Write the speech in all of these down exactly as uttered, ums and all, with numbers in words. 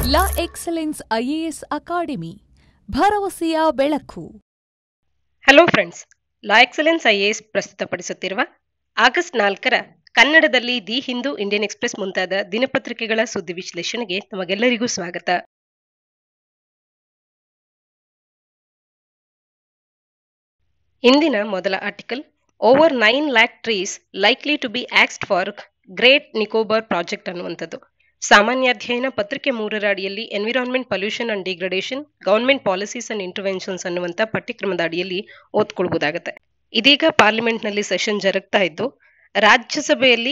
LaExcellence I A S Academy ಭರವಸೆಯ ಬೆಳಕು. Hello friends, LaExcellence I A S ಪ್ರಸ್ತುತಪಡಿಸುತ್ತಿರುವ August ನಾಲ್ಕರ ಕನ್ನಡದಲ್ಲಿ ದಿ ಹಿಂದೂ, ಇಂಡಿಯನ್ ಎಕ್ಸ್‌ಪ್ರೆಸ್ ಮುಂತಾದ ದಿನಪತ್ರಿಕೆಗಳ ಸುದ್ದಿ ವಿಶ್ಲೇಷಣೆಗೆ ತಮಗೆಲ್ಲರಿಗೂ ಸ್ವಾಗತ. ಇಂದಿನ ಮೊದಲ article, over nine lakh trees likely to be axed for great Nicobar project ಅನ್ನುವಂಥದ್ದು. ಸಾಮಾನ್ಯಾಧ್ಯಯನ ಪತ್ರಿಕೆ ಮೂರರ ಅಡಿಯಲ್ಲಿ environment pollution and degradation, government policies and interventions ಅನ್ನುವಂಥ ಪಠ್ಯಕ್ರಮದ ಅಡಿಯಲ್ಲಿ ಓದ್ಕೊಳ್ಬಹುದಾಗುತ್ತೆ. ಇದೀಗ ಪಾರ್ಲಿಮೆಂಟ್ ನಲ್ಲಿ ಸೆಷನ್ ಜರುಗ್ತಾ ಇದ್ದು, ರಾಜ್ಯಸಭೆಯಲ್ಲಿ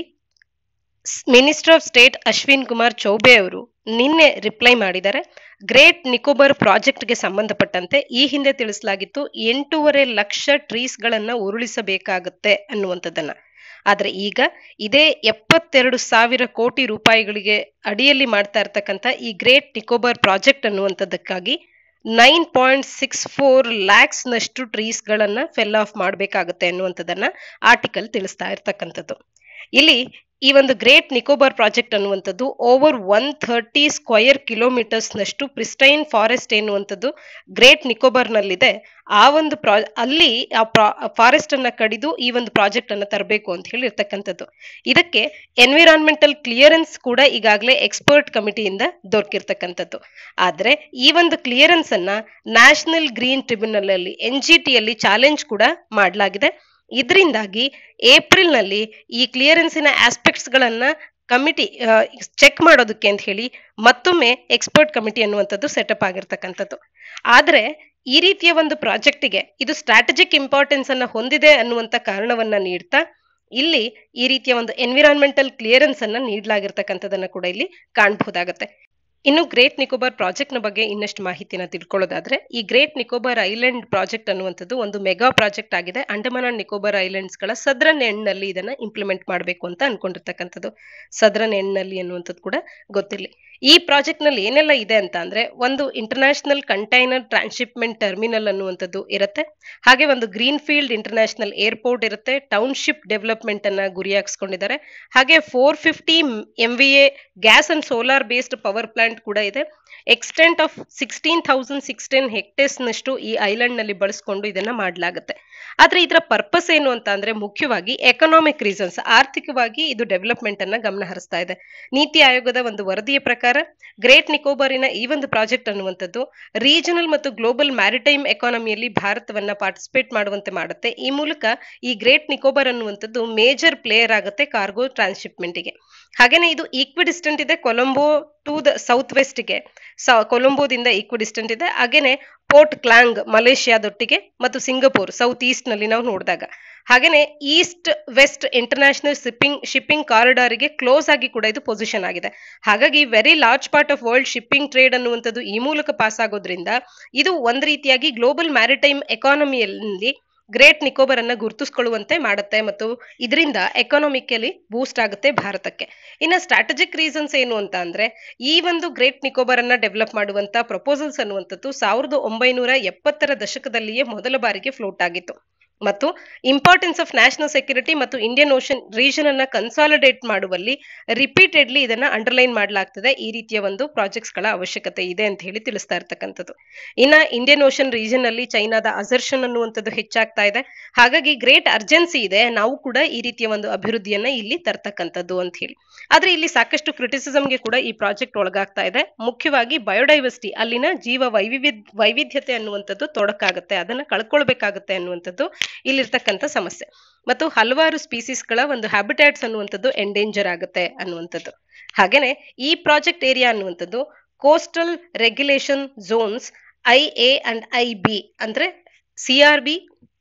minister of state Ashwin Kumar Choubey ಅವರು ನಿನ್ನೆ ರಿಪ್ಲೈ ಮಾಡಿದ್ದಾರೆ. ಗ್ರೇಟ್ ನಿಕೋಬಾರ್ ಪ್ರಾಜೆಕ್ಟ್ಗೆ ಸಂಬಂಧಪಟ್ಟಂತೆ ಈ ಹಿಂದೆ ತಿಳಿಸಲಾಗಿತ್ತು ಎಂಟೂವರೆ ಲಕ್ಷ ಟ್ರೀಸ್ ಗಳನ್ನ ಉರುಳಿಸಬೇಕಾಗುತ್ತೆ ಅನ್ನುವಂಥದ್ದನ್ನ. ಆದ್ರೆ ಈಗ ಇದೇ ಎಪ್ಪತ್ತೆರಡು ಸಾವಿರ ಕೋಟಿ ರೂಪಾಯಿಗಳಿಗೆ ಅಡಿಯಲ್ಲಿ ಮಾಡ್ತಾ ಇರ್ತಕ್ಕಂಥ ಈ ಗ್ರೇಟ್ ನಿಕೋಬಾರ್ ಪ್ರಾಜೆಕ್ಟ್ ಅನ್ನುವಂಥದ್ದಕ್ಕಾಗಿ nine point six four lakhs ನಷ್ಟು ಟ್ರೀಸ್ ಗಳನ್ನ ಫೆಲ್ ಆಫ್ ಮಾಡಬೇಕಾಗುತ್ತೆ ಅನ್ನುವಂಥದ್ದನ್ನ ಆರ್ಟಿಕಲ್ ತಿಳಿಸ್ತಾ ಇರ್ತಕ್ಕಂಥದ್ದು. ಇಲ್ಲಿ ಈ ಒಂದು ಗ್ರೇಟ್ ನಿಕೋಬಾರ್ ಪ್ರಾಜೆಕ್ಟ್ ಅನ್ನುವಂಥದ್ದು over one thirty square kilometres ನಷ್ಟು ಪ್ರಿಸ್ಟೈನ್ ಫಾರೆಸ್ಟ್ ಎನ್ನುವಂಥದ್ದು ಗ್ರೇಟ್ ನಿಕೋಬಾರ್ ನಲ್ಲಿದೆ. ಆ ಒಂದು ಪ್ರಾ ಅಲ್ಲಿ ಆ ಫಾರೆಸ್ಟ್ ಅನ್ನ ಕಡಿದು ಈ ಒಂದು ಪ್ರಾಜೆಕ್ಟ್ ಅನ್ನ ತರಬೇಕು ಅಂತ ಹೇಳಿ ಇರ್ತಕ್ಕಂಥದ್ದು. ಇದಕ್ಕೆ ಎನ್ವಿರಾನ್ಮೆಂಟಲ್ ಕ್ಲಿಯರೆನ್ಸ್ ಕೂಡ ಈಗಾಗಲೇ ಎಕ್ಸ್ಪರ್ಟ್ ಕಮಿಟಿಯಿಂದ ದೊರಕಿರ್ತಕ್ಕಂಥದ್ದು. ಆದ್ರೆ ಈ ಒಂದು ಕ್ಲಿಯರೆನ್ಸ್ ಅನ್ನ ನ್ಯಾಷನಲ್ ಗ್ರೀನ್ ಟ್ರಿಬ್ಯುನಲ್ ಅಲ್ಲಿ ಎನ್ ಜಿ ಟಿ ಅಲ್ಲಿ ಚಾಲೆಂಜ್ ಕೂಡ ಮಾಡಲಾಗಿದೆ. ಇದರಿಂದಾಗಿ ಏಪ್ರಿಲ್ ನಲ್ಲಿ ಈ ಕ್ಲಿಯರೆನ್ಸಿನ ಆಸ್ಪೆಕ್ಟ್ಸ್ ಗಳನ್ನ ಕಮಿಟಿ ಚೆಕ್ ಮಾಡೋದಕ್ಕೆ ಅಂತ ಹೇಳಿ ಮತ್ತೊಮ್ಮೆ ಎಕ್ಸ್ಪರ್ಟ್ ಕಮಿಟಿ ಅನ್ನುವಂಥದ್ದು ಸೆಟಪ್ ಆಗಿರ್ತಕ್ಕಂಥದ್ದು. ಆದ್ರೆ ಈ ರೀತಿಯ ಒಂದು ಪ್ರಾಜೆಕ್ಟಿಗೆ ಇದು ಸ್ಟ್ರಾಟಜಿಕ್ ಇಂಪಾರ್ಟೆನ್ಸ್ ಅನ್ನ ಹೊಂದಿದೆ ಅನ್ನುವಂಥ ಕಾರಣವನ್ನ ನೀಡ್ತಾ ಇಲ್ಲಿ ಈ ರೀತಿಯ ಒಂದು ಎನ್ವಿರಾನ್ಮೆಂಟಲ್ ಕ್ಲಿಯರೆನ್ಸ್ ಅನ್ನ ನೀಡಲಾಗಿರ್ತಕ್ಕಂಥದನ್ನ ಕೂಡ ಇಲ್ಲಿ ಕಾಣಬಹುದಾಗುತ್ತೆ. ಇನ್ನು ಗ್ರೇಟ್ ನಿಕೋಬಾರ್ ಪ್ರಾಜೆಕ್ಟ್ ನ ಬಗ್ಗೆ ಇನ್ನಷ್ಟು ಮಾಹಿತಿನ ತಿಳ್ಕೊಳ್ಳೋದಾದ್ರೆ, ಈ ಗ್ರೇಟ್ ನಿಕೋಬಾರ್ ಐಲ್ಯಾಂಡ್ ಪ್ರಾಜೆಕ್ಟ್ ಅನ್ನುವಂಥದ್ದು ಒಂದು ಮೆಗಾ ಪ್ರಾಜೆಕ್ಟ್ ಆಗಿದೆ. ಅಂಡಮಾನ್ ಅಂಡ್ ನಿಕೋಬಾರ್ ಐಲ್ಯಾಂಡ್ಸ್ ಗಳ ಸದರನ್ ಎಂಡ್ ನಲ್ಲಿ ಇದನ್ನ ಇಂಪ್ಲಿಮೆಂಟ್ ಮಾಡಬೇಕು ಅಂತ ಅನ್ಕೊಂಡಿರ್ತಕ್ಕಂಥದ್ದು. ಸದರನ್ ಎಂಡ್ ನಲ್ಲಿ ಅನ್ನುವಂಥದ್ದು ಕೂಡ ಗೊತ್ತಿರಲಿ. ಈ ಪ್ರಾಜೆಕ್ಟ್ ನಲ್ಲಿ ಏನೆಲ್ಲ ಇದೆ ಅಂತ ಅಂದ್ರೆ, ಒಂದು ಇಂಟರ್ನ್ಯಾಷನಲ್ ಕಂಟೈನರ್ ಟ್ರಾನ್ಸ್ಶಿಪ್ಮೆಂಟ್ ಟರ್ಮಿನಲ್ ಅನ್ನುವಂಥದ್ದು ಇರುತ್ತೆ. ಹಾಗೆ ಒಂದು ಗ್ರೀನ್ ಫೀಲ್ಡ್ ಇಂಟರ್ನ್ಯಾಷನಲ್ ಏರ್ಪೋರ್ಟ್ ಇರುತ್ತೆ. ಟೌನ್ಶಿಪ್ ಡೆವಲಪ್ಮೆಂಟ್ ಅನ್ನ ಗುರಿಯಾಗಿಸ್ಕೊಂಡಿದ್ದಾರೆ. ಹಾಗೆ four fifty M V A gas and solar based power plant ಕೂಡ ಇದೆ. Extent of sixteen thousand sixteen hectares ನಷ್ಟು ಈ ಐಲ್ಯಾಂಡ್ ನಲ್ಲಿ ಬಳಸ್ಕೊಂಡು ಇದನ್ನ ಮಾಡಲಾಗುತ್ತೆ. ಆದ್ರೆ ಇದರ ಪರ್ಪಸ್ ಏನು ಅಂತ ಅಂದ್ರೆ, ಮುಖ್ಯವಾಗಿ ಎಕನಾಮಿಕ್ ರೀಸನ್ಸ್, ಆರ್ಥಿಕವಾಗಿ ಇದು ಡೆವಲಪ್ಮೆಂಟ್ ಅನ್ನ ಗಮನ ಹರಿಸ್ತಾ ಇದೆ. ನೀತಿ ಆಯೋಗದ ಒಂದು ವರದಿಯ ಪ್ರಕಾರ ಗ್ರೇಟ್ ನಿಕೋಬಾರಿನ ಈ ಒಂದು ಪ್ರಾಜೆಕ್ಟ್ ಅನ್ನುವಂಥದ್ದು ರೀಜನಲ್ ಮತ್ತು ಗ್ಲೋಬಲ್ ಮ್ಯಾರಿಟೈಮ್ ಎಕಾನಮಿಯಲ್ಲಿ ಭಾರತವನ್ನ ಪಾರ್ಟಿಸಿಪೇಟ್ ಮಾಡುವಂತೆ ಮಾಡುತ್ತೆ. ಈ ಮೂಲಕ ಈ ಗ್ರೇಟ್ ನಿಕೋಬಾರ್ ಅನ್ನುವಂಥದ್ದು ಮೇಜರ್ ಪ್ಲೇಯರ್ ಆಗುತ್ತೆ ಕಾರ್ಗೋ ಟ್ರಾನ್ಸ್ಶಿಪ್ಮೆಂಟ್ ಗೆ. ಹಾಗೇನೆ ಇದು ಈಕ್ವಿಡಿಸ್ಟೆಂಟ್ ಇದೆ Colombo to the south west ಗೆ, ಕೊಲಂಬೋದಿಂದ ಈಕ್ವಿಡಿಸ್ಟೆಂಟ್ ಇದೆ. ಹಾಗೇನೆ ಪೋರ್ಟ್ ಕ್ಲಾಂಗ್ ಮಲೇಷಿಯಾದೊಟ್ಟಿಗೆ ಮತ್ತು ಸಿಂಗಪೂರ್ ಸೌತ್ ಈಸ್ಟ್ ನಲ್ಲಿ ನಾವು ನೋಡಿದಾಗ, ಹಾಗೇನೆ east west international shipping shipping corridor ಗೆ ಕ್ಲೋಸ್ ಆಗಿ ಕೂಡ ಇದು ಪೊಸಿಷನ್ ಆಗಿದೆ. ಹಾಗಾಗಿ very large part of world shipping trade ಅನ್ನುವಂಥದ್ದು ಈ ಮೂಲಕ ಪಾಸ್ ಆಗೋದ್ರಿಂದ ಇದು ಒಂದ್ ರೀತಿಯಾಗಿ ಗ್ಲೋಬಲ್ ಮ್ಯಾರಿಟೈಮ್ ಎಕಾನಮಿಯಲ್ಲಿ ಗ್ರೇಟ್ ನಿಕೋಬಾರ್ ಅನ್ನ ಗುರುತಿಸ್ಕೊಳ್ಳುವಂತೆ ಮಾಡುತ್ತೆ ಮತ್ತು ಇದರಿಂದ ಎಕಾನಮಿಕಲಿ ಬೂಸ್ಟ್ ಆಗುತ್ತೆ ಭಾರತಕ್ಕೆ. ಇನ್ನು ಸ್ಟ್ರಾಟಜಿಕ್ ರೀಸನ್ಸ್ ಏನು ಅಂತ ಅಂದ್ರೆ, ಈ ಒಂದು ಗ್ರೇಟ್ ನಿಕೋಬಾರ್ ಅನ್ನ ಡೆವಲಪ್ ಮಾಡುವಂತ ಪ್ರಪೋಸಲ್ಸ್ ಅನ್ನುವಂಥದ್ದು ಸಾವಿರದ ಒಂಬೈನೂರ ಎಪ್ಪತ್ತರ ದಶಕದಲ್ಲಿಯೇ ಮೊದಲ ಬಾರಿಗೆ ಫ್ಲೋಟ್ ಆಗಿತ್ತು ಮತ್ತು ಇಂಪಾರ್ಟೆನ್ಸ್ ಆಫ್ ನ್ಯಾಷನಲ್ ಸೆಕ್ಯೂರಿಟಿ ಮತ್ತು ಇಂಡಿಯನ್ ಓಷನ್ ರೀಜನ್ ಅನ್ನ ಕನ್ಸಾಲಿಡೇಟ್ ಮಾಡುವಲ್ಲಿ ರಿಪೀಟೆಡ್ಲಿ ಇದನ್ನ ಅಂಡರ್ಲೈನ್ ಮಾಡಲಾಗ್ತದೆ. ಈ ರೀತಿಯ ಒಂದು ಪ್ರಾಜೆಕ್ಟ್ಸ್ ಗಳ ಅವಶ್ಯಕತೆ ಇದೆ ಅಂತ ಹೇಳಿ ತಿಳಿಸ್ತಾ ಇರ್ತಕ್ಕಂಥದ್ದು. ಇನ್ನ ಇಂಡಿಯನ್ ಓಷನ್ ರೀಜನ್ ಅಲ್ಲಿ ಚೈನಾದ ಅಸರ್ಷನ್ ಅನ್ನುವಂಥದ್ದು ಹೆಚ್ಚಾಗ್ತಾ ಇದೆ. ಹಾಗಾಗಿ ಗ್ರೇಟ್ ಅರ್ಜೆನ್ಸಿ ಇದೆ, ನಾವು ಕೂಡ ಈ ರೀತಿಯ ಒಂದು ಅಭಿವೃದ್ಧಿಯನ್ನ ಇಲ್ಲಿ ತರ್ತಕ್ಕಂಥದ್ದು ಅಂತ ಹೇಳಿ. ಆದ್ರೆ ಇಲ್ಲಿ ಸಾಕಷ್ಟು ಕ್ರಿಟಿಸಿಸಮ್ಗೆ ಕೂಡ ಈ ಪ್ರಾಜೆಕ್ಟ್ ಒಳಗಾಗ್ತಾ ಇದೆ. ಮುಖ್ಯವಾಗಿ ಬಯೋಡೈವರ್ಸಿಟಿ, ಅಲ್ಲಿನ ಜೀವ ವೈವಿಧ್ಯ ವೈವಿಧ್ಯತೆ ಅನ್ನುವಂಥದ್ದು ತೊಡಕಾಗುತ್ತೆ, ಅದನ್ನ ಕಳ್ಕೊಳ್ಬೇಕಾಗುತ್ತೆ ಅನ್ನುವಂಥದ್ದು ಇಲ್ಲಿರ್ತಕ್ಕಂಥ ಸಮಸ್ಯೆ. ಮತ್ತು ಹಲವಾರು ಸ್ಪೀಸೀಸ್ ಗಳ ಒಂದು ಹ್ಯಾಬಿಟ್ಯಾಟ್ಸ್ ಅನ್ನುವಂಥದ್ದು ಎಂಡೇಂಜರ್ ಆಗುತ್ತೆ ಅನ್ನುವಂಥದ್ದು. ಹಾಗೇನೆ ಈ ಪ್ರಾಜೆಕ್ಟ್ ಏರಿಯಾ ಅನ್ನುವಂಥದ್ದು coastal regulation zones I A and I B ಅಂದ್ರೆ C R B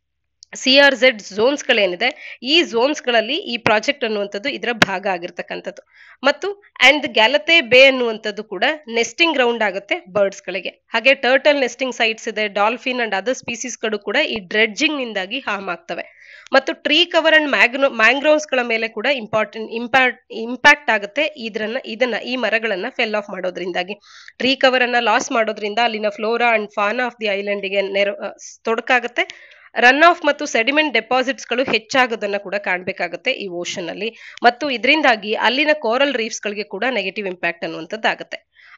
C R Z zones ಗಳೇನಿದೆ, ಈ ಝೋನ್ಸ್ ಗಳಲ್ಲಿ ಈ ಪ್ರಾಜೆಕ್ಟ್ ಅನ್ನುವಂಥದ್ದು ಇದರ ಭಾಗ ಆಗಿರ್ತಕ್ಕಂಥದ್ದು. ಮತ್ತು ಅಂಡ್ ಗ್ಯಾಲತೆ ಬೇ ಅನ್ನುವಂಥದ್ದು ಕೂಡ ನೆಸ್ಟಿಂಗ್ ಗ್ರೌಂಡ್ ಆಗುತ್ತೆ ಬರ್ಡ್ಸ್ ಗಳಿಗೆ. ಹಾಗೆ ಟರ್ಟಲ್ ನೆಸ್ಟಿಂಗ್ ಸೈಟ್ಸ್ ಇದೆ. ಡಾಲ್ಫಿನ್ ಅಂಡ್ ಅದರ್ ಸ್ಪೀಸೀಸ್ ಗಳು ಕೂಡ ಈ ಡ್ರೆಡ್ಜಿಂಗ್ ನಿಂದಾಗಿ ಹಾರ್ಮ್ ಆಗ್ತವೆ. ಮತ್ತು tree cover and mangrove mangroves ಗಳ ಮೇಲೆ ಕೂಡ ಇಂಪಾರ್ಟೆಂಟ್ ಇಂಪ್ಯಾಕ್ಟ್ ಇಂಪ್ಯಾಕ್ಟ್ ಆಗುತ್ತೆ ಇದನ್ನ ಇದನ್ನ ಈ ಮರಗಳನ್ನ ಫೆಲ್ ಆಫ್ ಮಾಡೋದ್ರಿಂದಾಗಿ. ಟ್ರೀ ಕವರ್ ಅನ್ನ ಲಾಸ್ ಮಾಡೋದ್ರಿಂದ ಅಲ್ಲಿನ flora and fauna of the island ಗೆ ನೆರ ತೊಡಕಾಗುತ್ತೆ. ರನ್ ಆಫ್ ಮತ್ತು ಸೆಡಿಮೆಂಟ್ ಡೆಪಾಸಿಟ್ಸ್ ಗಳು ಹೆಚ್ಚಾಗೋದನ್ನ ಕೂಡ ಕಾಣಬೇಕಾಗುತ್ತೆ ಈ ಓಷನ್ ಅಲ್ಲಿ. ಮತ್ತು ಇದರಿಂದಾಗಿ ಅಲ್ಲಿನ ಕೋರಲ್ ರೀಫ್ಸ್ ಗಳಿಗೆ ಕೂಡ ನೆಗೆಟಿವ್ ಇಂಪ್ಯಾಕ್ಟ್ ಅನ್ನುವಂಥದ್ದು ಆಗುತ್ತೆ.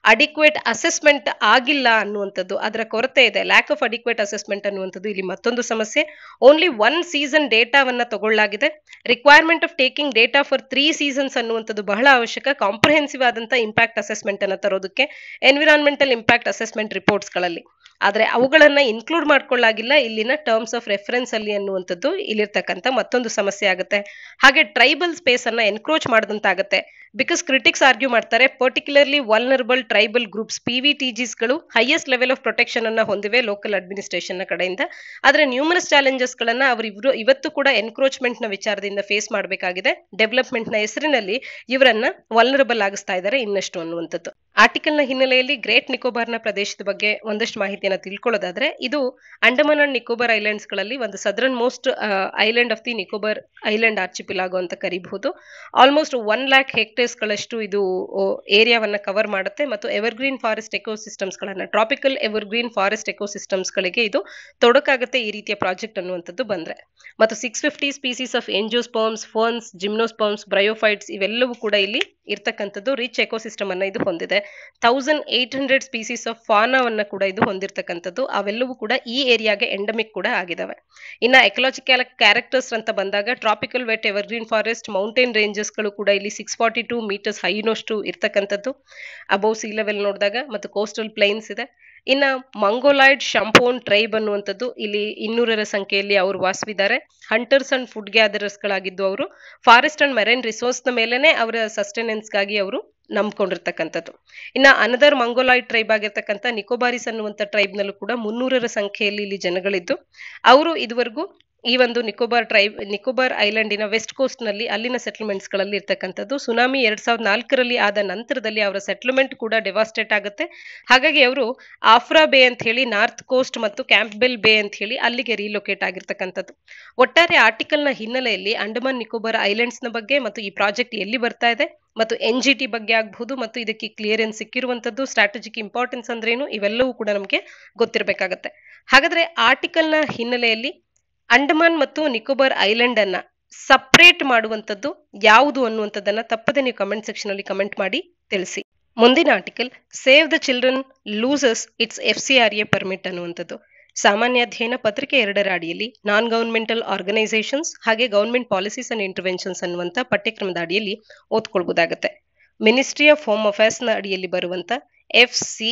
ಅಡಿಕ್ವೇಟ್ ಅಸೆಸ್ಮೆಂಟ್ ಆಗಿಲ್ಲ ಅನ್ನುವಂಥದ್ದು, ಅದರ ಕೊರತೆ ಇದೆ, ಲ್ಯಾಕ್ ಆಫ್ ಅಡಿಕ್ವೇಟ್ ಅಸೆಸ್ಮೆಂಟ್ ಅನ್ನುವಂಥದ್ದು ಇಲ್ಲಿ ಮತ್ತೊಂದು ಸಮಸ್ಯೆ. ಓನ್ಲಿ ಒನ್ ಸೀಸನ್ ಡೇಟಾವನ್ನ ತಗೊಳ್ಳಲಾಗಿದೆ. Requirement of taking data for three seasons ಅನ್ನುವಂಥದ್ದು ಬಹಳ ಅವಶ್ಯಕ. ಕಾಂಪ್ರಹೆನ್ಸಿವ್ ಆದಂತ ಇಂಪ್ಯಾಕ್ಟ್ ಅಸೆಸ್ಮೆಂಟ್ ಅನ್ನ ತರೋದಕ್ಕೆ ಎನ್ವಿರಾನ್ಮೆಂಟಲ್ ಇಂಪ್ಯಾಕ್ಟ್ ಅಸೆಸ್ಮೆಂಟ್ ರಿಪೋರ್ಟ್ಸ್ ಗಳಲ್ಲಿ, ಆದ್ರೆ ಅವುಗಳನ್ನ ಇನ್ಕ್ಲೂಡ್ ಮಾಡ್ಕೊಳ್ಳಾಗಿಲ್ಲ ಇಲ್ಲಿನ ಟರ್ಮ್ಸ್ ಆಫ್ ರೆಫರೆನ್ಸ್ ಅಲ್ಲಿ ಅನ್ನುವಂಥದ್ದು ಇಲ್ಲಿರ್ತಕ್ಕಂಥ ಮತ್ತೊಂದು ಸಮಸ್ಯೆ ಆಗುತ್ತೆ. ಹಾಗೆ ಟ್ರೈಬಲ್ ಸ್ಪೇಸ್ ಅನ್ನ ಎನ್ಕ್ರೋಚ್ ಮಾಡಿದಂತಾಗುತ್ತೆ. ಬಿಕಾಸ್ ಕ್ರಿಟಿಕ್ಸ್ ಆರ್ಗ್ಯೂ ಮಾಡ್ತಾರೆ, particularly vulnerable tribal groups P V T Gs ಗಳು ಹೈಯೆಸ್ಟ್ ಲೆವೆಲ್ ಆಫ್ ಪ್ರೊಟೆಕ್ಷನ್ ಅನ್ನ ಹೊಂದಿವೆ ಲೋಕಲ್ ಅಡ್ಮಿನಿಸ್ಟ್ರೇಷನ್ ನ ಕಡೆಯಿಂದ. ಆದ್ರೆ ನ್ಯೂಮರಸ್ ಚಾಲೆಂಜಸ್ ಗಳನ್ನ ಅವರು ಇವತ್ತು ಕೂಡ ಎನ್ಕ್ರೋಚ್ಮೆಂಟ್ ನ ವಿಚಾರದಿಂದ ಫೇಸ್ ಮಾಡಬೇಕಾಗಿದೆ. ಡೆವಲಪ್ಮೆಂಟ್ ನ ಹೆಸರಿನಲ್ಲಿ ಇವರನ್ನ ವಲ್ನರಬಲ್ ಆಗಿಸ್ತಾ ಇದ್ದಾರೆ ಇನ್ನಷ್ಟು ಅನ್ನುವಂಥದ್ದು. ಆರ್ಟಿಕಲ್ ನ ಹಿನ್ನೆಲೆಯಲ್ಲಿ ಗ್ರೇಟ್ ನಿಕೋಬಾರ್ ನ ಪ್ರದೇಶದ ಬಗ್ಗೆ ಒಂದಷ್ಟು ಮಾಹಿತಿಯನ್ನು ತಿಳ್ಕೊಳ್ಳೋದಾದ್ರೆ, ಇದು ಅಂಡಮಾನ್ ಅಂಡ್ ನಿಕೋಬಾರ್ ಐಲ್ಯಾಂಡ್ಸ್ ಗಳಲ್ಲಿ ಒಂದು southernmost island of the Nicobar island archipelago ಅಂತ ಕರೀಬಹುದು. ಆಲ್ಮೋಸ್ಟ್ ಒನ್ ಲ್ಯಾಕ್ ಹೆಕ್ಟೇರ್ಸ್ ಗಳಷ್ಟು ಇದು ಏರಿಯಾವನ್ನ ಕವರ್ ಮಾಡುತ್ತೆ ಮತ್ತು ಎವರ್ಗ್ರೀನ್ ಫಾರೆಸ್ಟ್ ಎಕೋಸಿಸ್ಟಮ್ಸ್ ಗಳನ್ನ, ಟ್ರಾಪಿಕಲ್ ಎವರ್ಗ್ರೀನ್ ಫಾರೆಸ್ಟ್ ಎಕೋಸಿಸ್ಟಮ್ಸ್ ಗಳಿಗೆ ಇದು ತೊಡಕಾಗುತ್ತೆ ಈ ರೀತಿಯ ಪ್ರಾಜೆಕ್ಟ್ ಅನ್ನುವಂಥದ್ದು ಬಂದ್ರೆ. ಮತ್ತು six fifty species of angiosperms, ferns, gymnosperms, bryophytes ಇವೆಲ್ಲವೂ ಕೂಡ ಇಲ್ಲಿ ಇರ್ತಕ್ಕಂಥದ್ದು ರಿಚ್ ಎಕೋಸಿಸ್ಟಮ್ ಅನ್ನ ಇದು ಹೊಂದಿದೆ. Thousand eight hundred species of ಫಾನಾವನ್ನ ಕೂಡ ಇದು ಹೊಂದಿರತಕ್ಕಂಥದ್ದು, ಅವೆಲ್ಲವೂ ಕೂಡ ಈ ಏರಿಯಾಗೆ ಎಂಡಮಿಕ್ ಕೂಡ ಆಗಿದಾವೆ. ಇನ್ನ ಎಕಲಾಜಿಕಲ್ ಕ್ಯಾರೆಕ್ಟರ್ಸ್ ಅಂತ ಬಂದಾಗ tropical wet evergreen forest, mountain ranges ಗಳು ಕೂಡ ಇಲ್ಲಿ ಸಿಕ್ಸ್ ಫಾರ್ಟಿ ಟೂ ಮೀಟರ್ಸ್ ಹೈನಷ್ಟು ಇರ್ತಕ್ಕಂಥದ್ದು ಅಬೌವ್ ಸಿ ಲೆವೆಲ್ ನೋಡಿದಾಗ, ಮತ್ತು ಕೋಸ್ಟಲ್ ಪ್ಲೈನ್ಸ್ ಇದೆ. ಇನ್ನ ಮಂಗೋಲಾಯ್ಡ್ ಶಂಪೋನ್ ಟ್ರೈಬ್ ಅನ್ನುವಂಥದ್ದು ಇಲ್ಲಿ ಇನ್ನೂರರ ಸಂಖ್ಯೆಯಲ್ಲಿ ಅವರು ವಾಸವಿದ್ದಾರೆ. ಹಂಟರ್ಸ್ ಅಂಡ್ ಫುಡ್ ಗ್ಯಾದರರ್ಸ್ ಗಳಾಗಿದ್ದು ಅವರು ಫಾರೆಸ್ಟ್ ಅಂಡ್ ಮೆರೈನ್ ರಿಸೋರ್ಸ್ ನ ಮೇಲೆನೆ ಅವರ ಸಸ್ಟೆನೆನ್ಸ್ ಗಾಗಿ ಅವರು ನಂಬ್ಕೊಂಡಿರ್ತಕ್ಕಂಥದ್ದು. ಇನ್ನ ಅನದರ್ ಮಂಗೋಲಾಯ್ಡ್ ಟ್ರೈಬ್ ಆಗಿರ್ತಕ್ಕಂಥ ನಿಕೋಬಾರಿಸ್ ಅನ್ನುವಂಥ ಟ್ರೈಬ್ ನಲ್ಲೂ ಕೂಡ ಮುನ್ನೂರರ ಸಂಖ್ಯೆಯಲ್ಲಿ ಇಲ್ಲಿ ಜನಗಳಿದ್ದು, ಅವರು ಇದುವರೆಗೂ ಈ ಒಂದು ನಿಕೋಬಾರ್ ಟ್ರೈಬ್ ನಿಕೋಬಾರ್ ಐಲ್ಯಾಂಡಿನ ವೆಸ್ಟ್ ಕೋಸ್ಟ್ ನಲ್ಲಿ ಅಲ್ಲಿನ ಸೆಟಲ್ಮೆಂಟ್ಸ್ ಗಳಲ್ಲಿ ಇರ್ತಕ್ಕಂಥದ್ದು. ಸುನಾಮಿ ಎರಡ್ ಸಾವಿರದ ನಾಲ್ಕರಲ್ಲಿ ಆದ ನಂತರದಲ್ಲಿ ಅವರ ಸೆಟಲ್ಮೆಂಟ್ ಕೂಡ ಡೆವಾಸ್ಟೇಟ್ ಆಗುತ್ತೆ. ಹಾಗಾಗಿ ಅವರು ಆಫ್ರಾ ಬೇ ಅಂತ ಹೇಳಿ ನಾರ್ತ್ ಕೋಸ್ಟ್ ಮತ್ತು ಕ್ಯಾಂಪ್ಬೆಲ್ ಬೇ ಅಂತ ಹೇಳಿ ಅಲ್ಲಿಗೆ ರೀಲೊಕೇಟ್ ಆಗಿರ್ತಕ್ಕಂಥದ್ದು. ಒಟ್ಟಾರೆ ಆರ್ಟಿಕಲ್ ನ ಹಿನ್ನೆಲೆಯಲ್ಲಿ ಅಂಡಮಾನ್ ನಿಕೋಬಾರ್ ಐಲ್ಯಾಂಡ್ಸ್ ನ ಬಗ್ಗೆ ಮತ್ತು ಈ ಪ್ರಾಜೆಕ್ಟ್ ಎಲ್ಲಿ ಬರ್ತಾ ಇದೆ ಮತ್ತು ಎನ್ ಜಿ ಟಿ ಬಗ್ಗೆ ಆಗಬಹುದು ಮತ್ತು ಇದಕ್ಕೆ ಕ್ಲಿಯರೆನ್ಸ್ ಸಿಕ್ಕಿರುವಂತದ್ದು, ಸ್ಟ್ರಾಟಜಿಕ್ ಇಂಪಾರ್ಟೆನ್ಸ್ ಅಂದ್ರೇನು, ಇವೆಲ್ಲವೂ ಕೂಡ ನಮಗೆ ಗೊತ್ತಿರಬೇಕಾಗತ್ತೆ. ಹಾಗಾದ್ರೆ ಆರ್ಟಿಕಲ್ ನ ಹಿನ್ನೆಲೆಯಲ್ಲಿ ಅಂಡಮಾನ್ ಮತ್ತು ನಿಕೋಬಾರ್ ಐಲ್ಯಾಂಡ್ ಅನ್ನ ಸಪರೇಟ್ ಮಾಡುವಂತದ್ದು ಯಾವುದು ಅನ್ನುವಂಥದ್ದನ್ನ ತಪ್ಪದೆ ನೀವು ಕಮೆಂಟ್ ಸೆಕ್ಷನ್ ಅಲ್ಲಿ ಕಮೆಂಟ್ ಮಾಡಿ ತಿಳಿಸಿ. ಮುಂದಿನ article, save the children loses its F C R A permit ಅನ್ನುವಂಥದ್ದು. ಸಾಮಾನ್ಯ ಅಧ್ಯಯನ ಪತ್ರಿಕೆ ಎರಡರ ಅಡಿಯಲ್ಲಿ ನಾನ್ ಗವರ್ಮೆಂಟಲ್ ಆರ್ಗನೈಸೇಷನ್ಸ್ ಹಾಗೆ ಗವರ್ಮೆಂಟ್ ಪಾಲಿಸೀಸ್ ಅಂಡ್ ಇಂಟರ್ವೆನ್ಷನ್ಸ್ ಅನ್ನುವಂಥ ಪಠ್ಯಕ್ರಮದ ಅಡಿಯಲ್ಲಿ ಓದ್ಕೊಳ್ಬಹುದಾಗುತ್ತೆ. ಮಿನಿಸ್ಟ್ರಿ ಆಫ್ ಹೋಮ್ ಅಫೇರ್ಸ್ ನ ಅಡಿಯಲ್ಲಿ ಬರುವಂತ F C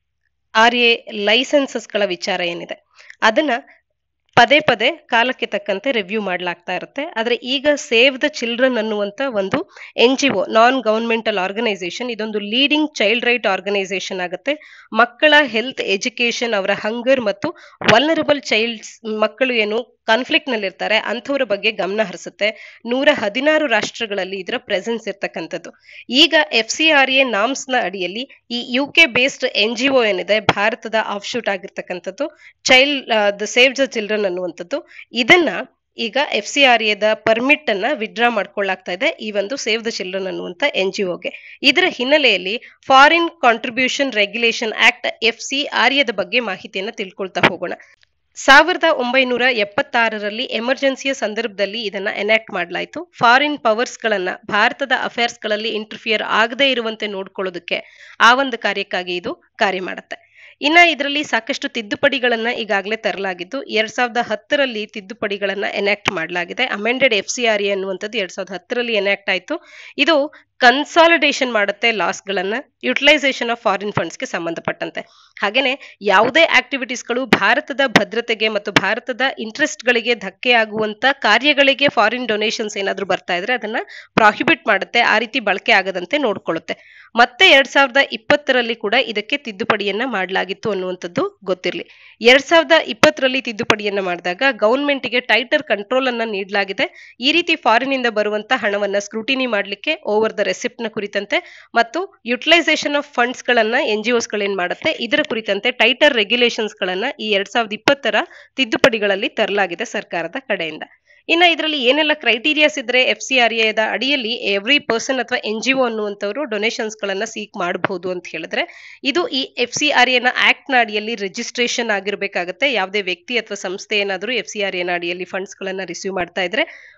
R A licenses ಗಳ ವಿಚಾರ ಏನಿದೆ ಅದನ್ನ ಪದೇ ಪದೇ ಕಾಲಕ್ಕೆ ತಕ್ಕಂತೆ ರಿವ್ಯೂ ಮಾಡಲಾಗ್ತಾ ಇರುತ್ತೆ. ಆದ್ರೆ ಈಗ ಸೇವ್ ದ ಚಿಲ್ಡ್ರನ್ ಅನ್ನುವಂತ ಒಂದು N G O, non governmental organisation, ಇದೊಂದು ಲೀಡಿಂಗ್ ಚೈಲ್ಡ್ ರೈಟ್ ಆರ್ಗನೈಸೇಷನ್ ಆಗುತ್ತೆ. ಮಕ್ಕಳ ಹೆಲ್ತ್, ಎಜುಕೇಶನ್, ಅವರ ಹಂಗರ್ ಮತ್ತು ವಲ್ನರಬಲ್ ಚೈಲ್ಡ್ಸ್, ಮಕ್ಕಳು ಏನು ಕಾನ್ಫ್ಲಿಕ್ಟ್ ನಲ್ಲಿ ಇರ್ತಾರೆ ಅಂಥವ್ರ ಬಗ್ಗೆ ಗಮನ ಹರಿಸುತ್ತೆ. ನೂರ ಹದಿನಾರು ರಾಷ್ಟ್ರಗಳಲ್ಲಿ ಇದರ ಪ್ರೆಸೆನ್ಸ್ ಇರ್ತಕ್ಕಂಥದ್ದು. ಈಗ F C R A norms ನ ಅಡಿಯಲ್ಲಿ ಈ U K based N G O ಏನಿದೆ, ಭಾರತದ ಆಫ್ಶೂಟ್ ಆಗಿರ್ತಕ್ಕಂಥದ್ದು child the save the children ಅನ್ನುವಂಥದ್ದು, ಇದನ್ನ ಈಗ ಎಫ್ ಸಿ ಆರ್ ಎದ ಪರ್ಮಿಟ್ ಅನ್ನ ವಿಡ್ರಾ ಮಾಡ್ಕೊಳ್ಳಾಗ್ತಾ ಇದೆ ಈ ಒಂದು ಸೇವ್ ದ ಚಿಲ್ಡ್ರನ್ ಅನ್ನುವಂಥ ಎನ್ ಜಿ ಒಗೆ. ಇದರ ಹಿನ್ನೆಲೆಯಲ್ಲಿ foreign contribution regulation act F C R ಎದ ಬಗ್ಗೆ ಮಾಹಿತಿಯನ್ನ ತಿಳ್ಕೊಳ್ತಾ ಹೋಗೋಣ. ಸಾವಿರದ ಒಂಬೈನೂರ ಎಪ್ಪತ್ತಾರರಲ್ಲಿ ಎಮರ್ಜೆನ್ಸಿಯ ಸಂದರ್ಭದಲ್ಲಿ ಇದನ್ನ ಎನಾಕ್ಟ್ ಮಾಡಲಾಯಿತು. ಫಾರಿನ್ ಪವರ್ಸ್ ಗಳನ್ನ ಭಾರತದ ಅಫೇರ್ಸ್ ಗಳಲ್ಲಿ ಇಂಟರ್ಫಿಯರ್ ಆಗದೆ ಇರುವಂತೆ ನೋಡ್ಕೊಳ್ಳೋದಕ್ಕೆ ಆ ಒಂದು ಕಾರ್ಯಕ್ಕಾಗಿ ಇದು ಕಾರ್ಯ ಮಾಡುತ್ತೆ. ಇನ್ನ ಇದರಲ್ಲಿ ಸಾಕಷ್ಟು ತಿದ್ದುಪಡಿಗಳನ್ನ ಈಗಾಗಲೇ ತರಲಾಗಿದ್ದು ಎರಡ್ ಸಾವಿರದ ಹತ್ತರಲ್ಲಿ ತಿದ್ದುಪಡಿಗಳನ್ನ ಎನಾಕ್ಟ್ ಮಾಡಲಾಗಿದೆ. Amended F C R A ಅನ್ನುವಂಥದ್ದು ಎರಡ್ ಸಾವಿರದ ಹತ್ತರಲ್ಲಿ ಎನಾಕ್ಟ್ ಆಯ್ತು. ಇದು ಕನ್ಸಾಲಿಡೇಷನ್ ಮಾಡುತ್ತೆ ಲಾಸ್ ಗಳನ್ನ ಯುಟಿಲೈಸೇಷನ್ ಆಫ್ ಫಾರಿನ್ ಫಂಡ್ಸ್ ಗೆ ಸಂಬಂಧಪಟ್ಟಂತೆ. ಹಾಗೇನೆ ಯಾವುದೇ ಆಕ್ಟಿವಿಟೀಸ್ ಗಳು ಭಾರತದ ಭದ್ರತೆಗೆ ಮತ್ತು ಭಾರತದ ಇಂಟ್ರೆಸ್ಟ್ ಗಳಿಗೆ ಧಕ್ಕೆ ಆಗುವಂತ ಕಾರ್ಯಗಳಿಗೆ ಫಾರಿನ್ ಡೊನೇಷನ್ಸ್ ಏನಾದ್ರು ಬರ್ತಾ ಇದ್ರೆ ಅದನ್ನ ಪ್ರಾಹಿಬಿಟ್ ಮಾಡುತ್ತೆ, ಆ ರೀತಿ ಬಳಕೆ ಆಗದಂತೆ ನೋಡ್ಕೊಳ್ಳುತ್ತೆ. ಮತ್ತೆ ಎರಡ್ ಸಾವಿರದ ಇಪ್ಪತ್ತರಲ್ಲಿ ಕೂಡ ಇದಕ್ಕೆ ತಿದ್ದುಪಡಿಯನ್ನ ಮಾಡಲಾಗಿತ್ತು ಅನ್ನುವಂಥದ್ದು ಗೊತ್ತಿರಲಿ. ಎರಡ್ ಸಾವಿರದ ಇಪ್ಪತ್ತರಲ್ಲಿ ತಿದ್ದುಪಡಿಯನ್ನ ಮಾಡಿದಾಗ ಗವರ್ಮೆಂಟ್ ಗೆ ಟೈಟರ್ ಕಂಟ್ರೋಲ್ ಅನ್ನ ನೀಡಲಾಗಿದೆ. ಈ ರೀತಿ ಫಾರಿನ್ ಇಂದ ಬರುವಂತ ಹಣವನ್ನ ಸ್ಕ್ರೂಟಿನಿ ಮಾಡ್ಲಿಕ್ಕೆ ಓವರ್ ದ ರೆಸಿಪ್ಟ್ ನ ಕುರಿತಂತೆ ಮತ್ತು ಯುಟಿಲೈಸೇಷನ್ ಆಫ್ ಫಂಡ್ಸ್ ಗಳನ್ನ ಎನ್ ಜಿ ಒಸ್ ಗಳೇನ್ ಮಾಡುತ್ತೆ ಇದರ ಕುರಿತಂತೆ ಟೈಟರ್ ರೆಗ್ಯುಲೇಷನ್ಸ್ ಗಳನ್ನ ಈ ಎರಡ್ ಸಾವಿರದ ಇಪ್ಪತ್ತರ ತಿದ್ದುಪಡಿಗಳಲ್ಲಿ ತರಲಾಗಿದೆ ಸರ್ಕಾರದ ಕಡೆಯಿಂದ. ಇನ್ನ ಇದರಲ್ಲಿ ಏನೆಲ್ಲ ಕ್ರೈಟೀರಿಯಾಸ್ ಇದ್ರೆ ಎಫ್ ಸಿ ಆರ್ ಎದ ಅಡಿಯಲ್ಲಿ ಎವ್ರಿ ಪರ್ಸನ್ ಅಥವಾ ಎನ್ ಜಿ ಒ ಅನ್ನುವಂಥವ್ರು ಡೊನೇಷನ್ಸ್ ಗಳನ್ನ ಸೀಕ್ ಮಾಡಬಹುದು ಅಂತ ಹೇಳಿದ್ರೆ, ಇದು ಈ ಎಫ್ ಸಿ ಆರ್ ಎನ ಆಕ್ಟ್ ನ ಅಡಿಯಲ್ಲಿ ರಿಜಿಸ್ಟ್ರೇಷನ್ ಆಗಿರ್ಬೇಕಾಗತ್ತೆ. ಯಾವುದೇ ವ್ಯಕ್ತಿ ಅಥವಾ ಸಂಸ್ಥೆ ಏನಾದರೂ ಎಫ್ ಸಿ ಆರ್ ಎನ ಅಡಿಯಲ್ಲಿ ಫಂಡ್ಸ್ ಗಳನ್ನ ರಿಸೀವ್ ಮಾಡ್ತಾ ಇದ್ರೆ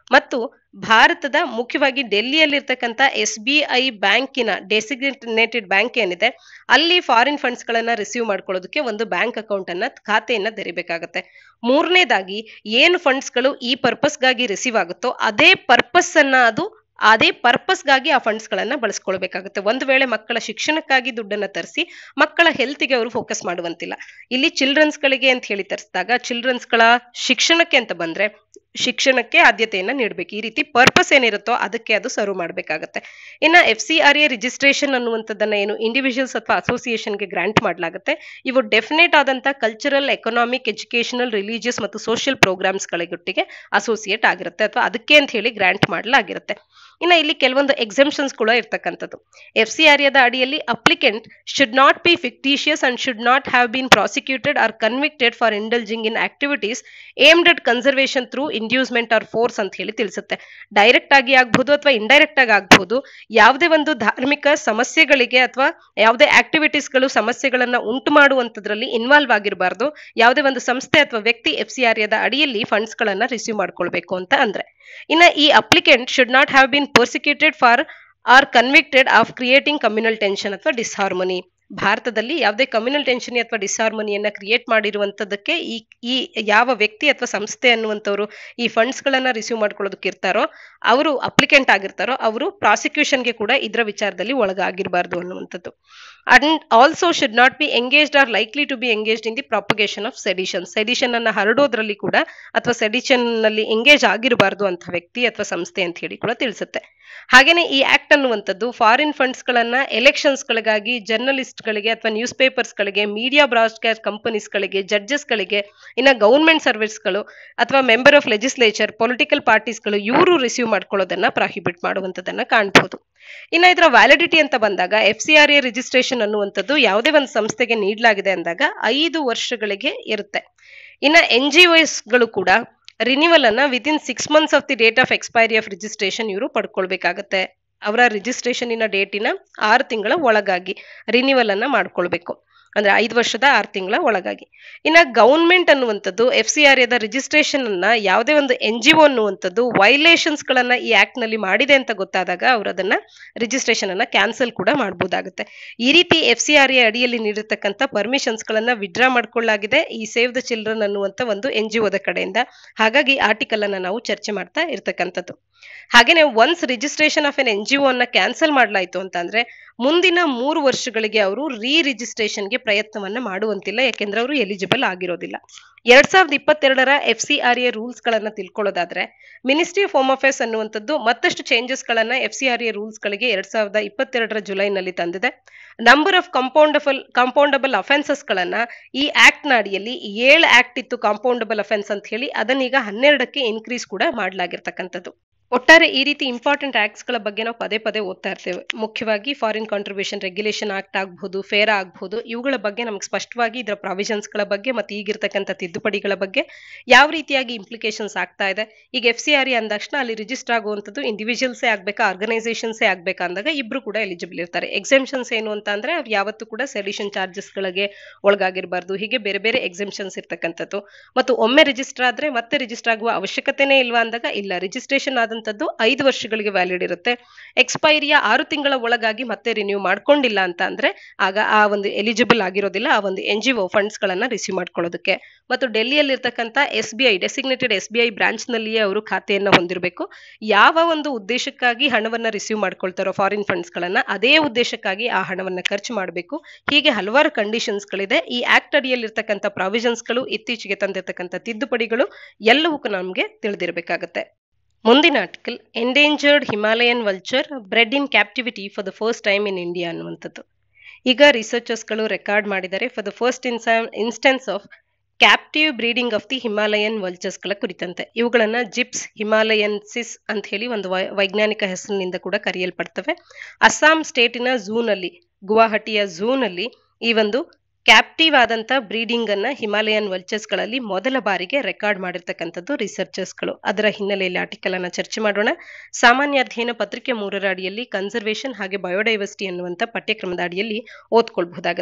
ಮತ್ತು ಭಾರತದ ಮುಖ್ಯವಾಗಿ ಡೆಲ್ಲಿಯಲ್ಲಿರ್ತಕ್ಕಂಥ ಎಸ್ ಬಿ ಐ ಬ್ಯಾಂಕಿನ ಡೆಸಿಗ್ನೇಟೆಡ್ ಬ್ಯಾಂಕ್ ಏನಿದೆ ಅಲ್ಲಿ ಫಾರಿನ್ ಫಂಡ್ಸ್ ಗಳನ್ನ ರಿಸೀವ್ ಮಾಡ್ಕೊಳ್ಳೋದಕ್ಕೆ ಒಂದು ಬ್ಯಾಂಕ್ ಅಕೌಂಟ್ ಅನ್ನ ಖಾತೆಯನ್ನ ತೆರಿಬೇಕಾಗತ್ತೆ. ಮೂರನೇದಾಗಿ ಏನು ಫಂಡ್ಸ್ ಗಳು ಈ ಪರ್ಪಸ್ಗಾಗಿ ರಿಸೀವ್ ಆಗುತ್ತೋ ಅದೇ ಪರ್ಪಸ್ ಅನ್ನ ಅದು ಅದೇ ಪರ್ಪಸ್ಗಾಗಿ ಆ ಫಂಡ್ಸ್ ಗಳನ್ನ ಬಳಸ್ಕೊಳ್ಬೇಕಾಗುತ್ತೆ. ಒಂದು ವೇಳೆ ಮಕ್ಕಳ ಶಿಕ್ಷಣಕ್ಕಾಗಿ ದುಡ್ಡನ್ನ ತರಿಸಿ ಮಕ್ಕಳ ಹೆಲ್ತ್ಗೆ ಅವರು ಫೋಕಸ್ ಮಾಡುವಂತಿಲ್ಲ. ಇಲ್ಲಿ ಚಿಲ್ಡ್ರನ್ಸ್ ಗಳಿಗೆ ಅಂತ ಹೇಳಿ ತರಿಸಿದಾಗ ಚಿಲ್ಡ್ರನ್ಸ್ ಗಳ ಶಿಕ್ಷಣಕ್ಕೆ ಅಂತ ಬಂದ್ರೆ ಶಿಕ್ಷಣಕ್ಕೆ ಆದ್ಯತೆಯನ್ನ ನೀಡಬೇಕು. ಈ ರೀತಿ ಪರ್ಪಸ್ ಏನಿರುತ್ತೋ ಅದಕ್ಕೆ ಅದು ಸರ್ವ್ ಮಾಡಬೇಕಾಗತ್ತೆ. ಇನ್ನ F C R A registration ಅನ್ನುವಂಥದ್ದನ್ನ ಏನು ಇಂಡಿವಿಜುವಲ್ಸ್ ಅಥವಾ ಅಸೋಸಿಯೇಷನ್ಗೆ ಗ್ರಾಂಟ್ ಮಾಡಲಾಗುತ್ತೆ, ಇವು ಡೆಫಿನೆಟ್ ಆದಂತ ಕಲ್ಚರಲ್, ಎಕನಾಮಿಕ್, ಎಜುಕೇಶನಲ್, ರಿಲಿಜಿಯಸ್ ಮತ್ತು ಸೋಷಿಯಲ್ ಪ್ರೋಗ್ರಾಮ್ಸ್ ಗಳಿಗೊಟ್ಟಿಗೆ ಅಸೋಸಿಯೇಟ್ ಆಗಿರುತ್ತೆ ಅಥವಾ ಅದಕ್ಕೆ ಅಂತ ಹೇಳಿ ಗ್ರಾಂಟ್ ಮಾಡಲಾಗಿರುತ್ತೆ. ಇನ್ನ ಇಲ್ಲಿ ಕೆಲವೊಂದು ಎಕ್ಸೆಂಪ್ಷನ್ಸ್ ಕೂಡ ಇರ್ತಕ್ಕಂಥದ್ದು. ಎಫ್ ಸಿ ಆರ್ ಎದ ಅಡಿಯಲ್ಲಿ applicant should not be fictitious and should not have been prosecuted or convicted for indulging in activities aimed at conservation through inducement or force ಅಂತ ಹೇಳಿ ತಿಳಿಸುತ್ತೆ. ಡೈರೆಕ್ಟ್ ಆಗಿ ಆಗ್ಬಹುದು ಅಥವಾ ಇಂಡೈರೆಕ್ಟ್ ಆಗಿ ಆಗ್ಬಹುದು. ಯಾವುದೇ ಒಂದು ಧಾರ್ಮಿಕ ಸಮಸ್ಯೆಗಳಿಗೆ ಅಥವಾ ಯಾವುದೇ ಆಕ್ಟಿವಿಟೀಸ್ ಗಳು ಸಮಸ್ಯೆಗಳನ್ನ ಉಂಟು ಮಾಡುವಂತದ್ರಲ್ಲಿ ಇನ್ವಾಲ್ವ್ ಆಗಿರಬಾರ್ದು ಯಾವುದೇ ಒಂದು ಸಂಸ್ಥೆ ಅಥವಾ ವ್ಯಕ್ತಿ ಎಫ್ ಸಿ ಆರ್ ಎದ ಅಡಿಯಲ್ಲಿ ಫಂಡ್ಸ್ ಗಳನ್ನ ರಿಸೀವ್ ಮಾಡ್ಕೊಳ್ಬೇಕು ಅಂತ ಅಂದ್ರೆ. ಇನ್ನ ಈ applicant should not have been persecuted for or convicted of creating communal tension ಅಥವಾ disharmony. ಭಾರತದಲ್ಲಿ ಯಾವುದೇ ಕಮ್ಯುನಲ್ ಟೆನ್ಷನ್ ಅಥವಾ ಡಿಸ್ಹಾರ್ಮೋನಿಯನ್ನ ಕ್ರಿಯೇಟ್ ಮಾಡಿರುವಂತದಕ್ಕೆ ಈ ಈ ಯಾವ ವ್ಯಕ್ತಿ ಅಥವಾ ಸಂಸ್ಥೆ ಅನ್ನುವಂಥವ್ರು ಈ ಫಂಡ್ಸ್ ಗಳನ್ನ ರಿಸೀವ್ ಮಾಡ್ಕೊಳ್ಳೋದಕ್ಕೆ ಇರ್ತಾರೋ ಅವರು ಅಪ್ಲಿಕೆಂಟ್ ಆಗಿರ್ತಾರೋ ಅವರು ಪ್ರಾಸಿಕ್ಯೂಷನ್ಗೆ ಕೂಡ ಇದರ ವಿಚಾರದಲ್ಲಿ ಒಳಗಾಗಿರಬಾರ್ದು ಅನ್ನುವಂಥದ್ದು. And also should not be engaged or likely to be engaged in the propagation of sedition. Sedition ಅನ್ನ ಹರಡೋದ್ರಲ್ಲಿ ಕೂಡ ಅಥವಾ ಸೆಡಿಷನ್ ನಲ್ಲಿ ಎಂಗೇಜ್ ಆಗಿರಬಾರ್ದು ಅಂತ ವ್ಯಕ್ತಿ ಅಥವಾ ಸಂಸ್ಥೆ ಅಂತ ಹೇಳಿ ಕೂಡ ತಿಳಿಸುತ್ತೆ. ಹಾಗೇನೆ ಈ ಆಕ್ಟ್ ಅನ್ನುವಂಥದ್ದು ಫಾರಿನ್ ಫಂಡ್ಸ್ ಗಳನ್ನ ಎಲೆಕ್ಷನ್ಸ್ ಗಳಿಗಾಗಿ, ಜರ್ನಲಿಸ್ಟ್ ಗಳಿಗೆ ಅಥವಾ ನ್ಯೂಸ್ ಪೇಪರ್ಸ್ ಗಳಿಗೆ, ಮೀಡಿಯಾ ಬ್ರಾಡ್ಕಾಸ್ಟ್ ಕಂಪನೀಸ್ ಗಳಿಗೆ, ಜಡ್ಜಸ್ ಗಳಿಗೆ, ಇನ್ನ ಗವರ್ಮೆಂಟ್ ಸರ್ವಿಸ್ ಗಳು ಅಥವಾ member of legislature, political parties ಗಳು ಇವರು ರಿಸೀವ್ ಮಾಡ್ಕೊಳ್ಳೋದನ್ನ ಪ್ರಾಹಿಬಿಟ್ ಮಾಡುವಂತದನ್ನ ಕಾಣಬಹುದು. ಇನ್ನ ಇದರ ವ್ಯಾಲಿಡಿಟಿ ಅಂತ ಬಂದಾಗ F C R A registration ಅನ್ನುವಂಥದ್ದು ಯಾವುದೇ ಒಂದು ಸಂಸ್ಥೆಗೆ ನೀಡಲಾಗಿದೆ ಅಂದಾಗ ಐದು ವರ್ಷಗಳಿಗೆ ಇರುತ್ತೆ. ಇನ್ನ ಎನ್ ಜಿ ಒಸ್ ಗಳು ಕೂಡ ರಿನ್ಯೂವಲ್ ಅನ್ನ within six months of the date of expiry of registration ಇವರು ಪಡ್ಕೊಳ್ಬೇಕಾಗತ್ತೆ. ಅವರ ರಿಜಿಸ್ಟ್ರೇಷನ್ ಡೇಟಿನ ಆರು ತಿಂಗಳ ಒಳಗಾಗಿ ರಿನ್ಯೂವಲ್ ಅನ್ನ ಮಾಡ್ಕೊಳ್ಬೇಕು. ಅಂದ್ರೆ ಐದು ವರ್ಷದ ಆರು ತಿಂಗಳ ಒಳಗಾಗಿ. ಇನ್ನ ಗವರ್ಮೆಂಟ್ ಅನ್ನುವಂಥದ್ದು ಎಫ್ ಸಿ ಆರ್ ಎದ ರಿಜಿಸ್ಟ್ರೇಷನ್ ಅನ್ನ ಯಾವುದೇ ಒಂದು ಎನ್ ಜಿ ಒ ಅನ್ನುವಂಥದ್ದು ವೈಲೇಷನ್ಸ್ ಗಳನ್ನ ಈ ಆಕ್ಟ್ ನಲ್ಲಿ ಮಾಡಿದೆ ಅಂತ ಗೊತ್ತಾದಾಗ ಅವರು ಅದನ್ನ ರಿಜಿಸ್ಟ್ರೇಷನ್ ಅನ್ನ ಕ್ಯಾನ್ಸಲ್ ಕೂಡ ಮಾಡಬಹುದಾಗುತ್ತೆ. ಈ ರೀತಿ ಎಫ್ ಸಿ ಆರ್ ಎ ಅಡಿಯಲ್ಲಿ ನೀಡಿರ್ತಕ್ಕಂಥ ಪರ್ಮಿಷನ್ಸ್ ಗಳನ್ನ ವಿಡ್ರಾ ಮಾಡ್ಕೊಳ್ಳಲಾಗಿದೆ ಈ ಸೇವ್ ದ ಚಿಲ್ಡ್ರನ್ ಅನ್ನುವಂತ ಒಂದು ಎನ್ ಜಿ ಒದ ಕಡೆಯಿಂದ. ಹಾಗಾಗಿ ಆರ್ಟಿಕಲ್ ಅನ್ನ ನಾವು ಚರ್ಚೆ ಮಾಡ್ತಾ ಇರ್ತಕ್ಕಂಥದ್ದು. ಹಾಗೇನೆ once registration of N N G O ಅನ್ನ ಕ್ಯಾನ್ಸಲ್ ಮಾಡಲಾಯಿತು ಅಂತಂದ್ರೆ ಮುಂದಿನ ಮೂರು ವರ್ಷಗಳಿಗೆ ಅವರು ರೀ ರಿಜಿಸ್ಟ್ರೇಷನ್ಗೆ ಪ್ರಯತ್ನವನ್ನ ಮಾಡುವಂತಿಲ್ಲ, ಯಾಕೆಂದ್ರೆ ಅವರು ಎಲಿಜಿಬಲ್ ಆಗಿರೋದಿಲ್ಲ. ಎರಡ್ ಸಾವಿರದ ಇಪ್ಪತ್ತೆರಡರ F C R A rules ಗಳನ್ನ ತಿಳ್ಕೊಳ್ಳೋದಾದ್ರೆ ಮಿನಿಸ್ಟ್ರಿ ಆಫ್ ಹೋಮ್ ಅಫೇರ್ಸ್ ಅನ್ನುವಂಥದ್ದು ಮತ್ತಷ್ಟು ಚೇಂಜಸ್ ಗಳನ್ನ F C R A rules ಗಳಿಗೆ ಎರಡ್ ಸಾವಿರದ ಇಪ್ಪತ್ತೆರಡರ ಜುಲೈನಲ್ಲಿ ತಂದಿದೆ. Number of compoundable compoundable offences ಗಳನ್ನ ಈ ಆಕ್ಟ್ ನ ಅಡಿಯಲ್ಲಿ ಏಳು ಆಕ್ಟ್ ಇತ್ತು ಕಾಂಪೌಂಡಬಲ್ ಅಫೆನ್ಸ್ ಅಂತ ಹೇಳಿ, ಅದನ್ನೀಗ ಹನ್ನೆರಡಕ್ಕೆ ಇನ್ಕ್ರೀಸ್ ಕೂಡ ಮಾಡಲಾಗಿರ್ತಕ್ಕಂಥದ್ದು. ಒಟ್ಟಾರೆ ಈ ರೀತಿ ಇಂಪಾರ್ಟೆಂಟ್ ಆಕ್ಟ್ಸ್ ಗಳ ಬಗ್ಗೆ ನಾವು ಪದೇ ಪದೇ ಓದ್ತಾ ಇರ್ತೇವೆ. ಮುಖ್ಯವಾಗಿ ಫಾರಿನ್ ಕಾಂಟ್ರಿಬ್ಯೂಷನ್ ರೆಗ್ಯುಲೇಷನ್ ಆಕ್ಟ್ ಆಗಬಹುದು, ಫೇರಾ ಆಗಬಹುದು, ಇವುಗಳ ಬಗ್ಗೆ ನಮ್ಗೆ ಸ್ಪಷ್ಟವಾಗಿ ಇದರ ಪ್ರಾವಿಷನ್ಸ್ ಗಳ ಬಗ್ಗೆ ಮತ್ತೆ ಈಗಿರ್ತಕ್ಕಂಥ ತಿದ್ದುಪಡಿಗಳ ಬಗ್ಗೆ ಯಾವ ರೀತಿಯಾಗಿ ಇಂಪ್ಲಿಕೇಶನ್ಸ್ ಆಗ್ತಾ ಇದೆ. ಈಗ ಎಫ್ ಸಿ ಆರ್ ಎ ಅಂದಾಕ್ಷಣ ಅಲ್ಲಿ ರಿಜಿಸ್ಟರ್ ಆಗುವಂಥದ್ದು ಇಂಡಿವಿಜುವಲ್ಸೇ ಆಗ್ಬೇಕಾ ಆರ್ಗನೈಸೇಷನ್ಸೇ ಆಗ್ಬೇಕಾ ಅಂದಾಗ ಇಬ್ರು ಕೂಡ ಎಲಿಜಿಬಲ್ ಇರ್ತಾರೆ. ಎಕ್ಸೆಂಪ್ಷನ್ಸ್ ಏನು ಅಂತ ಅಂದ್ರೆ ಯಾವತ್ತೂ ಕೂಡ ಸೆಡಿಷನ್ ಚಾರ್ಜಸ್ ಗಳಿಗೆ ಒಳಗಾಗಿರಬಾರ್ದು. ಹೀಗೆ ಬೇರೆ ಬೇರೆ ಎಕ್ಸೆಂಪ್ಷನ್ಸ್ ಇರ್ತಕ್ಕಂಥದ್ದು. ಮತ್ತು ಒಮ್ಮೆ ರಿಜಿಸ್ಟರ್ ಆದ್ರೆ ಮತ್ತೆ ರಿಜಿಸ್ಟರ್ ಆಗುವ ಅವಶ್ಯಕತೆನೇ ಇಲ್ವಾ ಅಂದಾಗ ಇಲ್ಲ, ರಿಜಿಸ್ಟ್ರೇಷನ್ ಆದಂತ ಐದು ವರ್ಷಗಳಿಗೆ ವ್ಯಾಲಿಡ್ ಇರುತ್ತೆ. ಎಕ್ಸ್ಪೈರಿಯ ಆರು ತಿಂಗಳ ಒಳಗಾಗಿ ಮತ್ತೆ ರಿನ್ಯೂ ಮಾಡ್ಕೊಂಡಿಲ್ಲ ಅಂತ ಅಂದ್ರೆ ಆಗ ಆ ಒಂದು ಎಲಿಜಿಬಲ್ ಆಗಿರೋದಿಲ್ಲ ಆ ಒಂದು ಎನ್ ಜಿ ಒ ಫಂಡ್ಸ್ ಗಳನ್ನ ರಿಸೀವ್ ಮಾಡ್ಕೊಳ್ಳೋದಕ್ಕೆ. ಮತ್ತು ಡೆಲ್ಲಿಯಲ್ಲಿ ಇರ್ತಕ್ಕಂಥ S B I designated S B I branch ನಲ್ಲಿಯೇ ಅವರು ಖಾತೆಯನ್ನ ಹೊಂದಿರಬೇಕು. ಯಾವ ಒಂದು ಉದ್ದೇಶಕ್ಕಾಗಿ ಹಣವನ್ನ ರಿಸೀವ್ ಮಾಡ್ಕೊಳ್ತಾರೋ ಫಾರಿನ್ ಫಂಡ್ಸ್ ಗಳನ್ನ ಅದೇ ಉದ್ದೇಶಕ್ಕಾಗಿ ಆ ಹಣವನ್ನ ಖರ್ಚು ಮಾಡಬೇಕು. ಹೀಗೆ ಹಲವಾರು ಕಂಡೀಷನ್ಸ್ ಗಳಿದೆ. ಈ ಆಕ್ಟ್ ಅಡಿಯಲ್ಲಿ ಇರ್ತಕ್ಕಂಥ ಪ್ರಾವಿಷನ್ಸ್ ಗಳು, ಇತ್ತೀಚೆಗೆ ತಂದಿರತಕ್ಕಂಥ ತಿದ್ದುಪಡಿಗಳು ಎಲ್ಲವೂ ನಮಗೆ ತಿಳಿದಿರಬೇಕಾಗತ್ತೆ. ಮುಂದಿನ article endangered Himalayan vulture bred in captivity for the first time in India ಅನ್ನುವಂಥದ್ದು. ಈಗ ರಿಸರ್ಚರ್ಸ್ ಗಳು ರೆಕಾರ್ಡ್ ಮಾಡಿದ್ದಾರೆ for the first instance of captive breeding of the Himalayan vultures ಗಳ ಕುರಿತಂತೆ. ಇವುಗಳನ್ನ ಜಿಪ್ಸ್ ಹಿಮಾಲಯನ್ಸಿಸ್ ಅಂತ ಹೇಳಿ ಒಂದು ವೈಜ್ಞಾನಿಕ ಹೆಸರಿನಿಂದ ಕೂಡ ಕರೆಯಲ್ಪಡ್ತವೆ. ಅಸ್ಸಾಂ ಸ್ಟೇಟಿನ ಝೂನಲ್ಲಿ, ಗುವಾಹಟಿಯ ಝೂನಲ್ಲಿ ಈ ಒಂದು ಕ್ಯಾಪ್ಟಿವ್ ಆದಂತ ಬ್ರೀಡಿಂಗ್ ಅನ್ನ ಹಿಮಾಲಯನ್ ವಲ್ಚರ್ಸ್ ಗಳಲ್ಲಿ ಮೊದಲ ಬಾರಿಗೆ ರೆಕಾರ್ಡ್ ಮಾಡಿರ್ತಕ್ಕಂಥದ್ದು ರಿಸರ್ಚರ್ಸ್ ಗಳು. ಅದರ ಹಿನ್ನೆಲೆಯಲ್ಲಿ ಆರ್ಟಿಕಲ್ ಅನ್ನ ಚರ್ಚೆ ಮಾಡೋಣ. ಸಾಮಾನ್ಯ ಅಧ್ಯಯನ ಪತ್ರಿಕೆ ಮೂರರ ಅಡಿಯಲ್ಲಿ ಕನ್ಸರ್ವೇಷನ್ ಹಾಗೆ ಬಯೋಡೈವರ್ಸಿಟಿ ಅನ್ನುವಂತ ಪಠ್ಯಕ್ರಮದ ಅಡಿಯಲ್ಲಿ ಓದ್ಕೊಳ್ಬಹುದಾಗತ್ತೆ.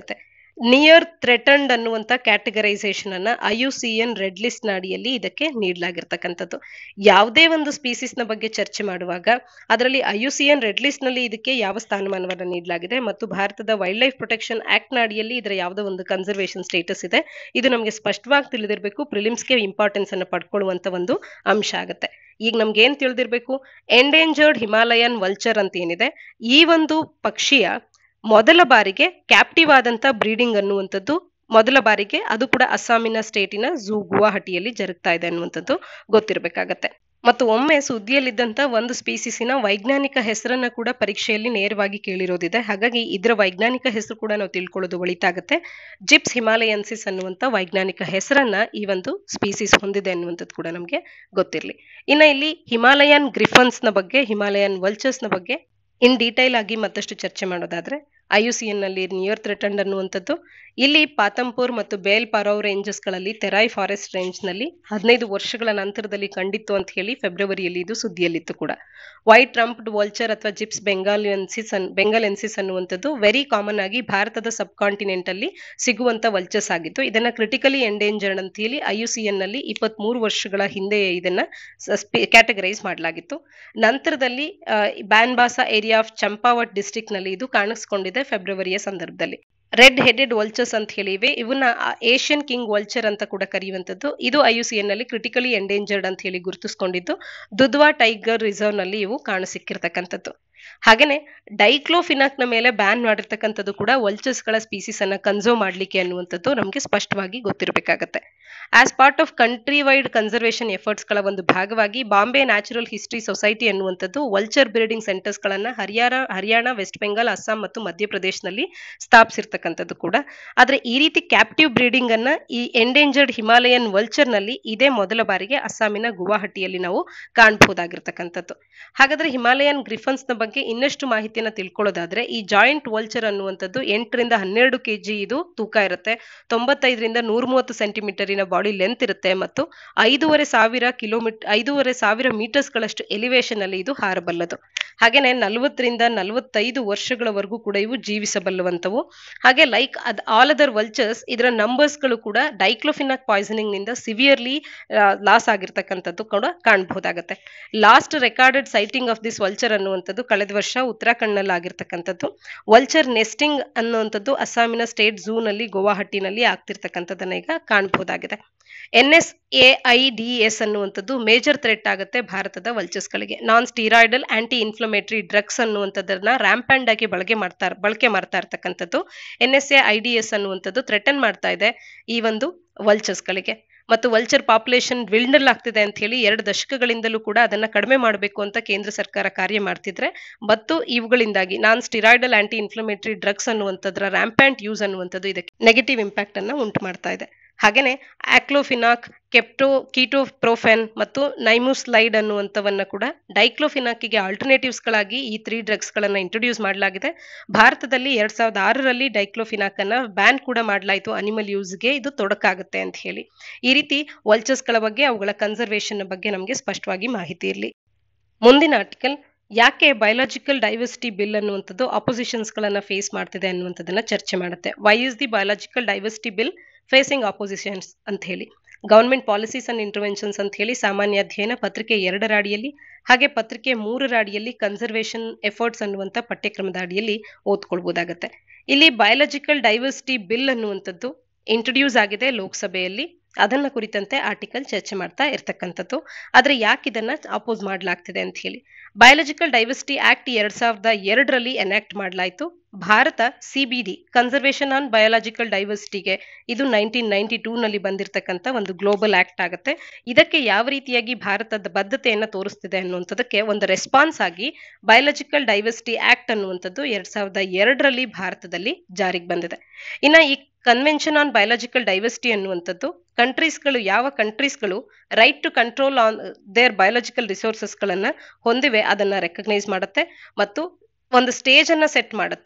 ನಿಯರ್ ಥ್ರೆಟನ್ಡ್ ಅನ್ನುವಂತ ಕ್ಯಾಟಗರೈಸೇಷನ್ ಅನ್ನ I U C N red list ನ ಅಡಿಯಲ್ಲಿ ಇದಕ್ಕೆ ನೀಡಲಾಗಿರ್ತಕ್ಕಂಥದ್ದು. ಯಾವುದೇ ಒಂದು ಸ್ಪೀಸಿಸ್ ನ ಬಗ್ಗೆ ಚರ್ಚೆ ಮಾಡುವಾಗ ಅದರಲ್ಲಿ I U C N red list ನಲ್ಲಿ ಇದಕ್ಕೆ ಯಾವ ಸ್ಥಾನಮಾನವನ್ನು ನೀಡಲಾಗಿದೆ ಮತ್ತು ಭಾರತದ ವೈಲ್ಡ್ ಲೈಫ್ ಪ್ರೊಟೆಕ್ಷನ್ ಆಕ್ಟ್ ನ ಅಡಿಯಲ್ಲಿ ಇದರ ಯಾವುದೋ ಒಂದು ಕನ್ಸರ್ವೇಷನ್ ಸ್ಟೇಟಸ್ ಇದೆ, ಇದು ನಮಗೆ ಸ್ಪಷ್ಟವಾಗಿ ತಿಳಿದಿರಬೇಕು. ಪ್ರಿಲಿಮ್ಸ್ಗೆ ಇಂಪಾರ್ಟೆನ್ಸ್ ಅನ್ನು ಪಡ್ಕೊಳ್ಳುವಂತ ಒಂದು ಅಂಶ ಆಗುತ್ತೆ. ಈಗ ನಮ್ಗೆ ಏನ್ ತಿಳಿದಿರ್ಬೇಕು, ಎಂಡೇಂಜರ್ಡ್ ಹಿಮಾಲಯನ್ ವಲ್ಚರ್ ಅಂತ ಏನಿದೆ, ಈ ಒಂದು ಪಕ್ಷಿಯ ಮೊದಲ ಬಾರಿಗೆ ಕ್ಯಾಪ್ಟಿವ್ ಆದಂತ ಬ್ರೀಡಿಂಗ್ ಅನ್ನುವಂಥದ್ದು ಮೊದಲ ಬಾರಿಗೆ ಅದು ಕೂಡ ಅಸ್ಸಾಮಿನ ಸ್ಟೇಟಿನ ಝೂ ಗುವಾಹಟಿಯಲ್ಲಿ ಜರುಗ್ತಾ ಇದೆ ಅನ್ನುವಂಥದ್ದು ಗೊತ್ತಿರಬೇಕಾಗತ್ತೆ. ಮತ್ತು ಒಮ್ಮೆ ಸುದ್ದಿಯಲ್ಲಿದ್ದಂತ ಒಂದು ಸ್ಪೀಸಿಸಿನ ವೈಜ್ಞಾನಿಕ ಹೆಸರನ್ನ ಕೂಡ ಪರೀಕ್ಷೆಯಲ್ಲಿ ನೇರವಾಗಿ ಕೇಳಿರೋದಿದೆ. ಹಾಗಾಗಿ ಇದರ ವೈಜ್ಞಾನಿಕ ಹೆಸರು ಕೂಡ ನಾವು ತಿಳ್ಕೊಳ್ಳೋದು ಒಳಿತಾಗತ್ತೆ. ಜಿಪ್ಸ್ ಹಿಮಾಲಯನ್ಸಿಸ್ ಅನ್ನುವಂತ ವೈಜ್ಞಾನಿಕ ಹೆಸರನ್ನ ಈ ಒಂದು ಸ್ಪೀಸಿಸ್ ಹೊಂದಿದೆ ಅನ್ನುವಂಥದ್ದು ಕೂಡ ನಮಗೆ ಗೊತ್ತಿರಲಿ. ಇನ್ನ ಇಲ್ಲಿ ಹಿಮಾಲಯನ್ ಗ್ರಿಫನ್ಸ್ ನ ಬಗ್ಗೆ, ಹಿಮಾಲಯನ್ ವಲ್ಚರ್ಸ್ ನ ಬಗ್ಗೆ ಇನ್ ಡೀಟೈಲ್ ಆಗಿ ಮತ್ತಷ್ಟು ಚರ್ಚೆ ಮಾಡೋದಾದ್ರೆ, ಐ ಯು ಸಿ ಎನ್ ನಲ್ಲಿ ನಿಯರ್ ಥ್ರೆಟನ್ಡ್ ಅನ್ನುವಂಥದ್ದು ಇಲ್ಲಿ ಪಾತಂಪುರ್ ಮತ್ತು ಬೇಲ್ ಪಾರೌ ರೇಂಜಸ್ ಗಳಲ್ಲಿ ತೆರಾಯ್ ಫಾರೆಸ್ಟ್ ರೇಂಜ್ ನಲ್ಲಿ ಹದಿನೈದು ವರ್ಷಗಳ ನಂತರದಲ್ಲಿ ಕಂಡಿತ್ತು ಅಂತ ಹೇಳಿ ಫೆಬ್ರವರಿಯಲ್ಲಿ ಇದು ಸುದ್ದಿಯಲ್ಲಿತ್ತು ಕೂಡ. ವೈಟ್ ಟ್ರಂಪ್ಡ್ ವಲ್ಚರ್ ಅಥವಾ ಜಿಪ್ಸ್ ಬೆಂಗಾಲಿಯನ್ಸಿಸ್ ಬೆಂಗಾಲೆನ್ಸಿಸ್ ಅನ್ನುವಂಥದ್ದು ವೆರಿ ಕಾಮನ್ ಆಗಿ ಭಾರತದ ಸಬ್ ಕಾಂಟಿನೆಂಟ್ ಅಲ್ಲಿ ಸಿಗುವಂತ ವಲ್ಚರ್ಸ್ ಆಗಿತ್ತು. ಇದನ್ನ ಕ್ರಿಟಿಕಲಿ ಎಂಡೇಂಜರ್ಡ್ ಅಂತ ಹೇಳಿ ಐ ಯು ಸಿ ಎನ್ ನಲ್ಲಿ ಇಪ್ಪತ್ತ್ ಮೂರು ವರ್ಷಗಳ ಹಿಂದೆ ಇದನ್ನ ಕ್ಯಾಟಗರೈಸ್ ಮಾಡಲಾಗಿತ್ತು. ನಂತರದಲ್ಲಿ Banbasa area of Champawat district ನಲ್ಲಿ ಇದು ಕಾಣಿಸ್ಕೊಂಡಿದೆ ಫೆಬ್ರವರಿಯ ಸಂದರ್ಭದಲ್ಲಿ. ರೆಡ್ ಹೆಡೆಡ್ ವಲ್ಚರ್ಸ್ ಅಂತ ಹೇಳಿವೆ, ಇವನ್ನ ಏಷ್ಯನ್ ಕಿಂಗ್ ವಲ್ಚರ್ ಅಂತ ಕೂಡ ಕರೆಯುವಂತದ್ದು. ಇದು ಐ ಯು ಸಿ ಎನ್ ನಲ್ಲಿ ಕ್ರಿಟಿಕಲಿ ಎಂಡೇಂಜರ್ಡ್ ಅಂತ ಹೇಳಿ ಗುರುತಿಸಿಕೊಂಡಿದ್ದು ದುಧ್ವಾ ಟೈಗರ್ ರಿಸರ್ವ್ ನಲ್ಲಿ ಇವು ಕಾಣಸಿಕ್ಕಿರ್ತಕ್ಕಂಥದ್ದು. ಹಾಗೇನೆ ಡೈಕ್ಲೋಫಿನಾಕ್ ನ ಮೇಲೆ ಬ್ಯಾನ್ ಮಾಡಿರ್ತಕ್ಕಂಥದ್ದು ಕೂಡ ವಲ್ಚರ್ಸ್ ಗಳ ಸ್ಪೀಸಿಸ್ ಅನ್ನ ಕನ್ಸರ್ವ್ ಮಾಡ್ಲಿಕ್ಕೆ ಅನ್ನುವಂಥದ್ದು ನಮಗೆ ಸ್ಪಷ್ಟವಾಗಿ ಗೊತ್ತಿರಬೇಕಾಗತ್ತೆ. As part of country wide conservation efforts ಗಳ ಒಂದು ಭಾಗವಾಗಿ ಬಾಂಬೆ ನ್ಯಾಚುರಲ್ ಹಿಸ್ಟ್ರಿ ಸೊಸೈಟಿ ಅನ್ನುವಂಥದ್ದು ವಲ್ಚರ್ ಬ್ರೀಡಿಂಗ್ ಸೆಂಟರ್ಸ್ ಗಳನ್ನ ಹರಿಯಾಣ ಹರಿಯಾಣ ವೆಸ್ಟ್ ಬೆಂಗಾಲ್, ಅಸ್ಸಾಂ ಮತ್ತು ಮಧ್ಯಪ್ರದೇಶನಲ್ಲಿ ಸ್ಥಾಪಿಸಿರ್ತಕ್ಕಂಥದ್ದು ಕೂಡ. ಆದ್ರೆ ಈ ರೀತಿ ಕ್ಯಾಪ್ಟಿವ್ ಬ್ರೀಡಿಂಗ್ ಅನ್ನ ಈ ಎಂಡೇಂಜರ್ಡ್ ಹಿಮಾಲಯನ್ ವಲ್ಚರ್ ನಲ್ಲಿ ಇದೇ ಮೊದಲ ಬಾರಿಗೆ ಅಸ್ಸಾಮಿನ ಗುವಾಹಟಿಯಲ್ಲಿ ನಾವು ಕಾಣಬಹುದಾಗಿರ್ತಕ್ಕಂಥದ್ದು. ಹಾಗಾದ್ರೆ ಹಿಮಾಲಯನ್ ಗ್ರಿಫನ್ಸ್ ನ ಬಗ್ಗೆ ಇನ್ನಷ್ಟು ಮಾಹಿತಿಯನ್ನ ತಿಳ್ಕೊಳ್ಳೋದಾದ್ರೆ, ಈ ಜಾಯಿಂಟ್ ವಲ್ಚರ್ ಅನ್ನುವಂಥದ್ದು ಎಂಟರಿಂದ ಹನ್ನೆರಡು ಕೆಜಿ ಇದು ತೂಕ ಇರುತ್ತೆ, ತೊಂಬತ್ತೈದರಿಂದ ನೂರ ಮೂವತ್ತು ಸೆಂಟಿಮೀಟರಿನ ಬಾಡಿ ಲೆಂತ್ ಇರುತ್ತೆ ಮತ್ತು ಐದೂವರೆ ಸಾವಿರ ಕಿಲೋಮೀಟರ್ ಐದೂವರೆ ಸಾವಿರ ಮೀಟರ್ಸ್ ಗಳಷ್ಟು ಎಲಿವೇಶನ್ ಅಲ್ಲಿ ಇದು ಹಾರಬಲ್ಲದು. ಹಾಗೇನೆ ನಲವತ್ತರಿಂದ ನಲವತ್ತೈದು ವರ್ಷಗಳವರೆಗೂ ಕೂಡ ಇವು ಜೀವಿಸಬಲ್ಲವಂತವು. ಹಾಗೆ like other all other vultures ಇದರ ನಂಬರ್ಸ್ ಗಳು ಕೂಡ ಡೈಕ್ಲೋಫಿನಾಕ್ ಪಾಯ್ಸನಿಂಗ್ ನಿಂದ ಸಿವಿಯರ್ಲಿ ಲಾಸ್ ಆಗಿರ್ತಕ್ಕಂಥದ್ದು ಕೂಡ ಕಾಣಬಹುದಾಗುತ್ತೆ. Last recorded sighting of this vulture ಅನ್ನುವಂಥದ್ದು ಕಳೆದ ವರ್ಷ ಉತ್ತರಾಖಂಡ್ ನಲ್ಲಿ ಆಗಿರ್ತಕ್ಕಂಥದ್ದು. ವಲ್ಚರ್ ನೆಸ್ಟಿಂಗ್ ಅನ್ನುವಂಥದ್ದು ಅಸ್ಸಾಮಿನ ಸ್ಟೇಟ್ ಝೂ ನಲ್ಲಿ ಗುವಾಹಟಿನಲ್ಲಿ ಆಗ್ತಿರ್ತಕ್ಕಂಥದ್ದನ್ನ ಈಗ ಕಾಣಬಹುದಾಗಿದೆ. N S A I D S ಅನ್ನುವಂಥದ್ದು ಮೇಜರ್ ಥ್ರೆಟ್ ಆಗುತ್ತೆ ಭಾರತದ ವಲ್ಚರ್ಸ್ ಗಳಿಗೆ. Non steroidal anti inflammatory drugs ಅನ್ನುವಂಥದ್ದನ್ನ ರ್ಯಾಂಪಂಡ್ ಆಗಿ ಬಳಕೆ ಮಾಡ್ತಾ ಬಳಕೆ ಮಾಡ್ತಾ ಇರ್ತಕ್ಕಂಥದ್ದು N S A I D S ಅನ್ನುವಂಥದ್ದು ಥ್ರೆಟನ್ ಮಾಡ್ತಾ ಇದೆ ಈ ಒಂದು ವಲ್ಚರ್ಸ್ ಗಳಿಗೆ. ಮತ್ತು ವಲ್ಚರ್ ಪಾಪ್ಯುಲೇಷನ್ ಡ್ವಿಲ್ಡಲ್ ಆಗ್ತಿದೆ ಅಂತ ಹೇಳಿ ಎರಡು ದಶಕಗಳಿಂದಲೂ ಕೂಡ ಅದನ್ನ ಕಡಿಮೆ ಮಾಡಬೇಕು ಅಂತ ಕೇಂದ್ರ ಸರ್ಕಾರ ಕಾರ್ಯ ಮಾಡ್ತಿದ್ರೆ, ಮತ್ತು ಇವುಗಳಿಂದಾಗಿ non steroidal anti inflammatory drugs ಅನ್ನುವಂಥದ್ರ ರ್ಯಾಂಪ್ಯಾಂಟ್ ಯೂಸ್ ಅನ್ನುವಂಥದ್ದು ಇದಕ್ಕೆ ನೆಗೆಟಿವ್ ಇಂಪ್ಯಾಕ್ಟ್ ಅನ್ನ ಉಂಟು ಮಾಡ್ತಾ ಇದೆ. ಹಾಗೇನೆ ಆಕ್ಲೋಫಿನಾಕ್, ಕೆಪ್ಟೋ ಕೀಟೋಪ್ರೋಫೆನ್ ಮತ್ತು ನೈಮುಸ್ಲೈಡ್ ಅನ್ನುವಂಥವನ್ನ ಕೂಡ ಡೈಕ್ಲೋಫಿನಾಕ್ಗೆ ಆಲ್ಟರ್ನೇಟಿವ್ಸ್ ಗಳಾಗಿ ಈ ತ್ರೀ ಡ್ರಗ್ಸ್ ಗಳನ್ನ ಇಂಟ್ರೊಡ್ಯೂಸ್ ಮಾಡಲಾಗಿದೆ. ಭಾರತದಲ್ಲಿ ಎರಡ್ ಸಾವಿರದ ಆರರಲ್ಲಿ ಡೈಕ್ಲೋಫಿನಾಕ್ ಅನ್ನ ಬ್ಯಾನ್ ಕೂಡ ಮಾಡಲಾಯಿತು ಅನಿಮಲ್ ಯೂಸ್ಗೆ, ಇದು ತೊಡಕಾಗುತ್ತೆ ಅಂತ ಹೇಳಿ. ಈ ರೀತಿ ವಲ್ಚರ್ಸ್ ಗಳ ಬಗ್ಗೆ, ಅವುಗಳ ಕನ್ಸರ್ವೇಷನ್ ಬಗ್ಗೆ ನಮಗೆ ಸ್ಪಷ್ಟವಾಗಿ ಮಾಹಿತಿ ಇರಲಿ. ಮುಂದಿನ ಆರ್ಟಿಕಲ್ ಯಾಕೆ ಬಯೋಲಾಜಿಕಲ್ ಡೈವರ್ಸಿಟಿ ಬಿಲ್ ಅನ್ನುವಂಥದ್ದು ಅಪೋಸಿಷನ್ಸ್ ಗಳನ್ನ ಫೇಸ್ ಮಾಡ್ತಿದೆ ಅನ್ನುವಂಥದ್ದನ್ನ ಚರ್ಚೆ ಮಾಡುತ್ತೆ. Why is the biological diversity bill facing oppositions ಅಂತ ಹೇಳಿ. ಗವರ್ಮೆಂಟ್ ಪಾಲಿಸೀಸ್ ಅಂಡ್ ಇಂಟರ್ವೆನ್ಷನ್ಸ್ ಅಂತ ಹೇಳಿ ಸಾಮಾನ್ಯ ಅಧ್ಯಯನ ಪತ್ರಿಕೆ ಎರಡರ ಅಡಿಯಲ್ಲಿ, ಹಾಗೆ ಪತ್ರಿಕೆ ಮೂರರ ಅಡಿಯಲ್ಲಿ ಕನ್ಸರ್ವೇಷನ್ ಎಫರ್ಟ್ಸ್ ಅನ್ನುವಂಥ ಪಠ್ಯಕ್ರಮದ ಅಡಿಯಲ್ಲಿ ಓದ್ಕೊಳ್ಬಹುದಾಗತ್ತೆ. ಇಲ್ಲಿ ಬಯೋಲಾಜಿಕಲ್ ಡೈವರ್ಸಿಟಿ ಬಿಲ್ ಅನ್ನುವಂಥದ್ದು ಇಂಟ್ರೊಡ್ಯೂಸ್ ಆಗಿದೆ ಲೋಕಸಭೆಯಲ್ಲಿ, ಅದನ್ನ ಕುರಿತಂತೆ ಆರ್ಟಿಕಲ್ ಚರ್ಚೆ ಮಾಡ್ತಾ ಇರ್ತಕ್ಕಂಥದ್ದು. ಆದ್ರೆ ಯಾಕೆ ಇದನ್ನ ಅಪೋಸ್ ಮಾಡಲಾಗ್ತಿದೆ ಅಂತ ಹೇಳಿ, ಬಯೋಲಾಜಿಕಲ್ ಡೈವರ್ಸಿಟಿ ಆಕ್ಟ್ ಎರಡ್ ಸಾವಿರದ ಎರಡರಲ್ಲಿ ಎನಾಕ್ಟ್ ಮಾಡಲಾಯಿತು. ಭಾರತ C B D conservation on biological ಡೈವರ್ಸಿಟಿಗೆ ಇದು ನೈನ್ಟೀನ್ ನೈನ್ಟಿ ಟೂ ನಲ್ಲಿ ಬಂದಿರತಕ್ಕಂಥ ಒಂದು ಗ್ಲೋಬಲ್ ಆಕ್ಟ್ ಆಗುತ್ತೆ. ಇದಕ್ಕೆ ಯಾವ ರೀತಿಯಾಗಿ ಭಾರತದ ಬದ್ಧತೆಯನ್ನ ತೋರಿಸ್ತಿದೆ ಅನ್ನುವಂಥದ್ದಕ್ಕೆ ಒಂದು ರೆಸ್ಪಾನ್ಸ್ ಆಗಿ ಬಯೋಲಾಜಿಕಲ್ ಡೈವರ್ಸಿಟಿ ಆಕ್ಟ್ ಅನ್ನುವಂಥದ್ದು ಎರಡ್ ಸಾವಿರದ ಎರಡರಲ್ಲಿ ಭಾರತದಲ್ಲಿ ಜಾರಿಗೆ ಬಂದಿದೆ. ಇನ್ನ ಈ ಕನ್ವೆನ್ಷನ್ ಆನ್ ಬಯೋಲಾಜಿಕಲ್ ಡೈವರ್ಸಿಟಿ ಅನ್ನುವಂಥದ್ದು ಕಂಟ್ರೀಸ್ಗಳು, ಯಾವ ಕಂಟ್ರೀಸ್ಗಳು right to control on their biological resources ಗಳನ್ನ ಹೊಂದಿವೆ ಅದನ್ನ ರೆಕಗ್ನೈಸ್ ಮಾಡುತ್ತೆ ಮತ್ತು ಒಂದು ಸ್ಟೇಜ್ ಅನ್ನ ಸೆಟ್ ಮಾಡುತ್ತೆ.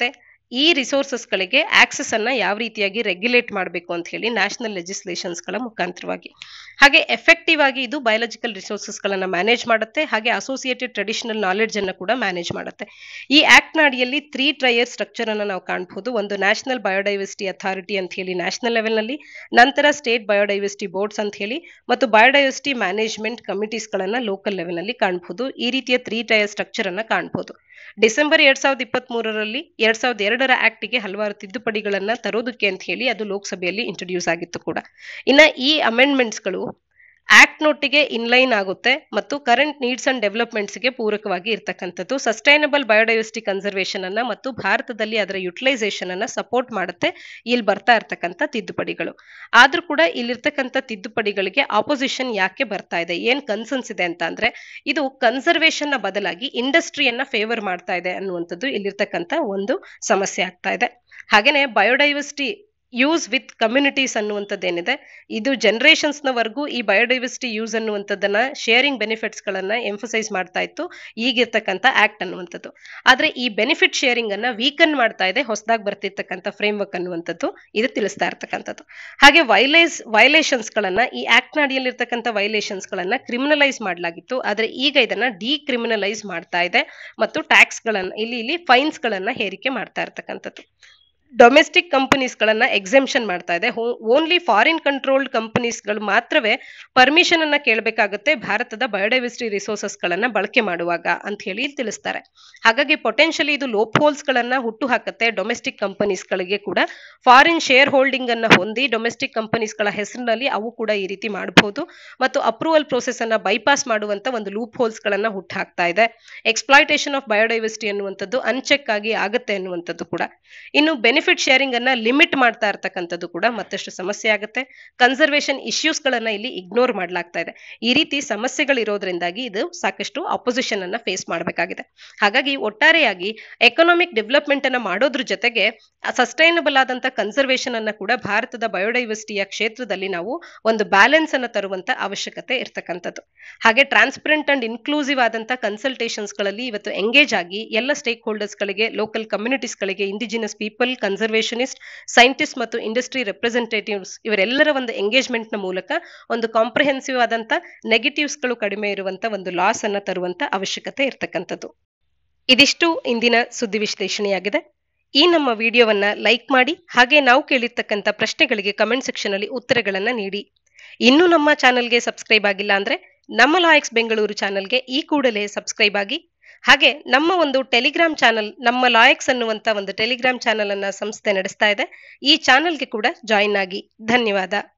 ಈ ರಿಸೋರ್ಸಸ್ಗಳಿಗೆ ಆಕ್ಸೆಸ್ ಅನ್ನ ಯಾವ ರೀತಿಯಾಗಿ ರೆಗ್ಯುಲೇಟ್ ಮಾಡಬೇಕು ಅಂತ ಹೇಳಿ ನ್ಯಾಷನಲ್ ಲೆಜಿಸ್ಲೇಷನ್ಸ್ಗಳ ಮುಖಾಂತರವಾಗಿ. ಹಾಗೆ ಎಫೆಕ್ಟಿವ್ ಆಗಿ ಇದು ಬಯೋಲಾಜಿಕಲ್ ರಿಸೋರ್ಸಸ್ಗಳನ್ನ ಮ್ಯಾನೇಜ್ ಮಾಡುತ್ತೆ, ಹಾಗೆ ಅಸೋಸಿಯೇಟೆಡ್ ಟ್ರೆಡಿಷನಲ್ ನಾಲೆಡ್ಜ್ ಅನ್ನ ಕೂಡ ಮ್ಯಾನೇಜ್ ಮಾಡುತ್ತೆ. ಈ ಆಕ್ಟ್ ನ ಅಡಿಯಲ್ಲಿ ತ್ರೀ ಟ್ರಯರ್ ಸ್ಟ್ರಕ್ಚರ್ ಅನ್ನ ನಾವು ಕಾಣಬಹುದು. ಒಂದು ನ್ಯಾಷನಲ್ ಬಯೋಡೈವರ್ಸಿಟಿ ಅಥಾರಿಟಿ ಅಂತ ಹೇಳಿ ನ್ಯಾಷನಲ್ ಲೆವೆಲ್ ನಲ್ಲಿ, ನಂತರ ಸ್ಟೇಟ್ ಬಯೋಡೈವರ್ಸಿಟಿ ಬೋರ್ಡ್ಸ್ ಅಂತ ಹೇಳಿ, ಮತ್ತು ಬಯೋಡೈವರ್ಸಿಟಿ ಮ್ಯಾನೇಜ್ಮೆಂಟ್ ಕಮಿಟೀಸ್ ಗಳನ್ನ ಲೋಕಲ್ ಲೆವೆಲ್ ನಲ್ಲಿ ಕಾಣಬಹುದು. ಈ ರೀತಿಯ ತ್ರೀ ಟೈರ್ ಸ್ಟ್ರಕ್ಚರ್ ಅನ್ನ ಕಾಣಬಹುದು. ಡಿಸೆಂಬರ್ ಎರಡ್ ಸಾವಿರದ ಇಪ್ಪತ್ತ್ ಮೂರರಲ್ಲಿ ಎರಡ್ ಸಾವಿರದ ಎರಡರ ಆಕ್ಟ್ ಗೆ ಹಲವಾರು ತಿದ್ದುಪಡಿಗಳನ್ನ ತರೋದಕ್ಕೆ ಅಂತ ಹೇಳಿ ಅದು ಲೋಕಸಭೆಯಲ್ಲಿ ಇಂಟ್ರೊಡ್ಯೂಸ್ ಆಗಿತ್ತು ಕೂಡ. ಇನ್ನ ಈ ಅಮೆಂಡ್ಮೆಂಟ್ಸ್ ಗಳು ಆಕ್ಟ್ ನೋಟಿಗೆ ಇನ್ಲೈನ್ ಆಗುತ್ತೆ ಮತ್ತು ಕರೆಂಟ್ ನೀಡ್ಸ್ ಅಂಡ್ ಡೆವಲಪ್ಮೆಂಟ್ಸ್ ಗೆ ಪೂರಕವಾಗಿ ಇರ್ತಕ್ಕಂಥದ್ದು. ಸಸ್ಟೈನಬಲ್ ಬಯೋಡೈವರ್ಸಿಟಿ ಕನ್ಸರ್ವೇಷನ್ ಅನ್ನ ಮತ್ತು ಭಾರತದಲ್ಲಿ ಅದರ ಯುಟಿಲೈಸೇಷನ್ ಅನ್ನ ಸಪೋರ್ಟ್ ಮಾಡುತ್ತೆ ಇಲ್ಲಿ ಬರ್ತಾ ಇರ್ತಕ್ಕಂಥ ತಿದ್ದುಪಡಿಗಳು. ಆದ್ರೂ ಕೂಡ ಇಲ್ಲಿರ್ತಕ್ಕಂಥ ತಿದ್ದುಪಡಿಗಳಿಗೆ ಆಪೋಸಿಷನ್ ಯಾಕೆ ಬರ್ತಾ ಇದೆ, ಏನ್ ಕನ್ಸರ್ನ್ಸ್ ಇದೆ ಅಂತ ಅಂದ್ರೆ, ಇದು ಕನ್ಸರ್ವೇಷನ್ ನ ಬದಲಾಗಿ ಇಂಡಸ್ಟ್ರಿಯನ್ನ ಫೇವರ್ ಮಾಡ್ತಾ ಇದೆ ಅನ್ನುವಂಥದ್ದು ಇಲ್ಲಿರ್ತಕ್ಕಂಥ ಒಂದು ಸಮಸ್ಯೆ ಆಗ್ತಾ ಇದೆ. ಹಾಗೇನೆ ಬಯೋಡೈವರ್ಸಿಟಿ ಯೂಸ್ ವಿತ್ ಕಮ್ಯುನಿಟೀಸ್ ಅನ್ನುವಂಥದ್ದೇನಿದೆ, ಇದು ಜನರೇಷನ್ಸ್ ನವರೆಗೂ ಈ ಬಯೋಡೈವರ್ಸಿಟಿ ಯೂಸ್ ಅನ್ನುವಂಥದ್ದನ್ನ ಶೇರಿಂಗ್ ಬೆನಿಫಿಟ್ಸ್ ಗಳನ್ನ ಎಂಫಸೈಸ್ ಮಾಡ್ತಾ ಇತ್ತು ಈಗಿರ್ತಕ್ಕಂಥ ಆಕ್ಟ್ ಅನ್ನುವಂಥದ್ದು. ಆದ್ರೆ ಈ ಬೆನಿಫಿಟ್ ಶೇರಿಂಗ್ ಅನ್ನ ವೀಕನ್ ಮಾಡ್ತಾ ಇದೆ ಹೊಸದಾಗಿ ಬರ್ತಿರ್ತಕ್ಕಂಥ ಫ್ರೇಮ್ ವರ್ಕ್ ಅನ್ನುವಂಥದ್ದು ಇದು ತಿಳಿಸ್ತಾ ಇರ್ತಕ್ಕಂಥದ್ದು. ಹಾಗೆ ವೈಲೇಸ್ ವೈಲೇಷನ್ಸ್ ಗಳನ್ನ, ಈ ಆಕ್ಟ್ ನ ಅಡಿಯಲ್ಲಿರ್ತಕ್ಕಂಥ ವೈಲೇಷನ್ಸ್ ಗಳನ್ನ ಕ್ರಿಮಿನಲೈಸ್ ಮಾಡಲಾಗಿತ್ತು, ಆದ್ರೆ ಈಗ ಇದನ್ನ ಡಿಕ್ರಿಮಿನಲೈಸ್ ಮಾಡ್ತಾ ಇದೆ ಮತ್ತು ಟ್ಯಾಕ್ಸ್ ಗಳನ್ನ ಇಲ್ಲಿ ಇಲ್ಲಿ ಫೈನ್ಸ್ ಗಳನ್ನ ಹೇರಿಕೆ ಮಾಡ್ತಾ ಇರ್ತಕ್ಕಂಥದ್ದು. ಡೊಮೆಸ್ಟಿಕ್ ಕಂಪನೀಸ್ ಗಳನ್ನ ಎಕ್ಸೆಂಪ್ಷನ್ ಮಾಡ್ತಾ ಇದೆ. ಓನ್ಲಿ ಫಾರಿನ್ ಕಂಟ್ರೋಲ್ಡ್ ಕಂಪನೀಸ್ ಗಳು ಮಾತ್ರವೇ ಪರ್ಮಿಷನ್ ಅನ್ನ ಕೇಳಬೇಕಾಗುತ್ತೆ ಭಾರತದ ಬಯೋಡೈವರ್ಸಿಟಿ ರಿಸೋರ್ಸಸ್ ಗಳನ್ನ ಬಳಕೆ ಮಾಡುವಾಗ ಅಂತ ಹೇಳಿ ತಿಳಿಸ್ತಾರೆ. ಹಾಗಾಗಿ ಪೊಟೆನ್ಶಿಯಲಿ ಇದು ಲೋಪ್ ಹೋಲ್ಸ್ ಗಳನ್ನ ಹುಟ್ಟು ಹಾಕುತ್ತೆ ಡೊಮೆಸ್ಟಿಕ್ ಕಂಪನೀಸ್ ಗಳಿಗೆ ಕೂಡ. ಫಾರಿನ್ ಶೇರ್ ಹೋಲ್ಡಿಂಗ್ ಅನ್ನ ಹೊಂದಿ ಡೊಮೆಸ್ಟಿಕ್ ಕಂಪನೀಸ್ ಗಳ ಹೆಸರಿನಲ್ಲಿ ಅವು ಕೂಡ ಈ ರೀತಿ ಮಾಡಬಹುದು ಮತ್ತು ಅಪ್ರೂವಲ್ ಪ್ರೋಸೆಸ್ ಅನ್ನ ಬೈಪಾಸ್ ಮಾಡುವಂತ ಒಂದು ಲೂಪ್ ಹೋಲ್ಸ್ ಗಳನ್ನ ಹುಟ್ಟು ಹಾಕ್ತಾ ಇದೆ. ಎಕ್ಸ್ಪ್ಲಾಯ್ಟೇಷನ್ ಆಫ್ ಬಯೋಡೈವರ್ಸಿಟಿ ಅನ್ನುವಂಥದ್ದು ಅನ್ಚೆಕ್ ಆಗಿ ಆಗುತ್ತೆ ಅನ್ನುವಂಥದ್ದು ಕೂಡ. ಇನ್ನು ಬೆನಿಫಿಟ್ ಶೇರಿಂಗ್ ಅನ್ನ ಲಿಮಿಟ್ ಮಾಡ್ತಾ ಇರ್ತಕ್ಕಂಥದ್ದು ಕೂಡ ಮತ್ತಷ್ಟು ಸಮಸ್ಯೆ ಆಗುತ್ತೆ. ಕನ್ಸರ್ವೇಷನ್ ಇಶ್ಯೂಸ್ ಗಳನ್ನ ಇಲ್ಲಿ ಇಗ್ನೋರ್ ಮಾಡ್ಲಾಗ್ತಾ ಇದೆ. ಈ ರೀತಿ ಸಮಸ್ಯೆಗಳಿರೋದ್ರಿಂದಾಗಿ ಇದು ಸಾಕಷ್ಟು ಅಪೋಸಿಷನ್ ಅನ್ನ ಫೇಸ್ ಮಾಡಬೇಕಾಗಿದೆ. ಹಾಗಾಗಿ ಒಟ್ಟಾರೆಯಾಗಿ ಎಕನಾಮಿಕ್ ಡೆವಲಪ್ಮೆಂಟ್ ಅನ್ನ ಮಾಡೋದ್ರ ಜೊತೆಗೆ ಸಸ್ಟೈನಬಲ್ ಆದಂತ ಕನ್ಸರ್ವೇಷನ್ ಅನ್ನ ಕೂಡ ಭಾರತದ ಬಯೋಡೈವರ್ಸಿಟಿಯ ಕ್ಷೇತ್ರದಲ್ಲಿ ನಾವು ಒಂದು ಬ್ಯಾಲೆನ್ಸ್ ಅನ್ನ ತರುವಂತ ಅವಶ್ಯಕತೆ ಇರ್ತಕ್ಕಂಥದ್ದು. ಹಾಗೆ ಟ್ರಾನ್ಸ್ಪರೆಂಟ್ ಅಂಡ್ ಇನ್ಕ್ಲೂಸಿವ್ ಆದಂತ ಕನ್ಸಲ್ಟೇಷನ್ಸ್ ಗಳಲ್ಲಿ ಇವತ್ತು ಎಂಗೇಜ್ ಆಗಿ ಎಲ್ಲ ಸ್ಟೇಕ್ ಹೋಲ್ಡರ್ಸ್ ಗಳಿಗೆ, ಲೋಕಲ್ ಕಮ್ಯುನಿಟೀಸ್ ಗಳಿಗೆ, ಇಂಡಿಜಿನಸ್ ಪೀಪಲ್, ಕನ್ಸರ್ವೇಷನಿಸ್ಟ್, ಸೈಂಟಿಸ್ಟ್ ಮತ್ತು ಇಂಡಸ್ಟ್ರಿ ರೆಪ್ರೆಸೆಂಟೇಟಿವ್ಸ್ ಇವರೆಲ್ಲರ ಒಂದು ಎಂಗೇಜ್ಮೆಂಟ್ ನ ಮೂಲಕ ಒಂದು ಕಾಂಪ್ರಿಹೆನ್ಸಿವ್ ಆದಂತ ನೆಗೆಟಿವ್ಸ್ ಗಳು ಕಡಿಮೆ ಇರುವಂತ ಒಂದು ಲಾಸ್ ಅನ್ನ ತರುವಂತ ಅವಶ್ಯಕತೆ ಇರ್ತಕ್ಕಂಥದ್ದು. ಇದಿಷ್ಟು ಇಂದಿನ ಸುದ್ದಿ ವಿಶ್ಲೇಷಣೆಯಾಗಿದೆ. ಈ ನಮ್ಮ ವಿಡಿಯೋವನ್ನ ಲೈಕ್ ಮಾಡಿ, ಹಾಗೆ ನಾವು ಕೇಳಿರ್ತಕ್ಕಂಥ ಪ್ರಶ್ನೆಗಳಿಗೆ ಕಮೆಂಟ್ ಸೆಕ್ಷನ್ ಅಲ್ಲಿ ಉತ್ತರಗಳನ್ನ ನೀಡಿ. ಇನ್ನೂ ನಮ್ಮ ಚಾನೆಲ್ಗೆ ಸಬ್ಸ್ಕ್ರೈಬ್ ಆಗಿಲ್ಲ ಅಂದ್ರೆ ನಮ್ಮ ಲಾಯಕ್ಸ್ ಬೆಂಗಳೂರು ಚಾನೆಲ್ಗೆ ಈ ಕೂಡಲೇ ಸಬ್ಸ್ಕ್ರೈಬ್ ಆಗಿ, ಹಾಗೆ ನಮ್ಮ ಒಂದು ಟೆಲಿಗ್ರಾಮ್ ಚಾನಲ್ ನಮ್ಮ ಲಾಯಕ್ಸ್ ಅನ್ನುವಂತ ಒಂದು ಟೆಲಿಗ್ರಾಮ್ ಚಾನಲ್ ಅನ್ನ ಸಂಸ್ಥೆ ನಡೆಸ್ತಾ ಇದೆ. ಈ ಚಾನೆಲ್ಗೆ ಕೂಡ ಜಾಯಿನ್ ಆಗಿ. ಧನ್ಯವಾದ.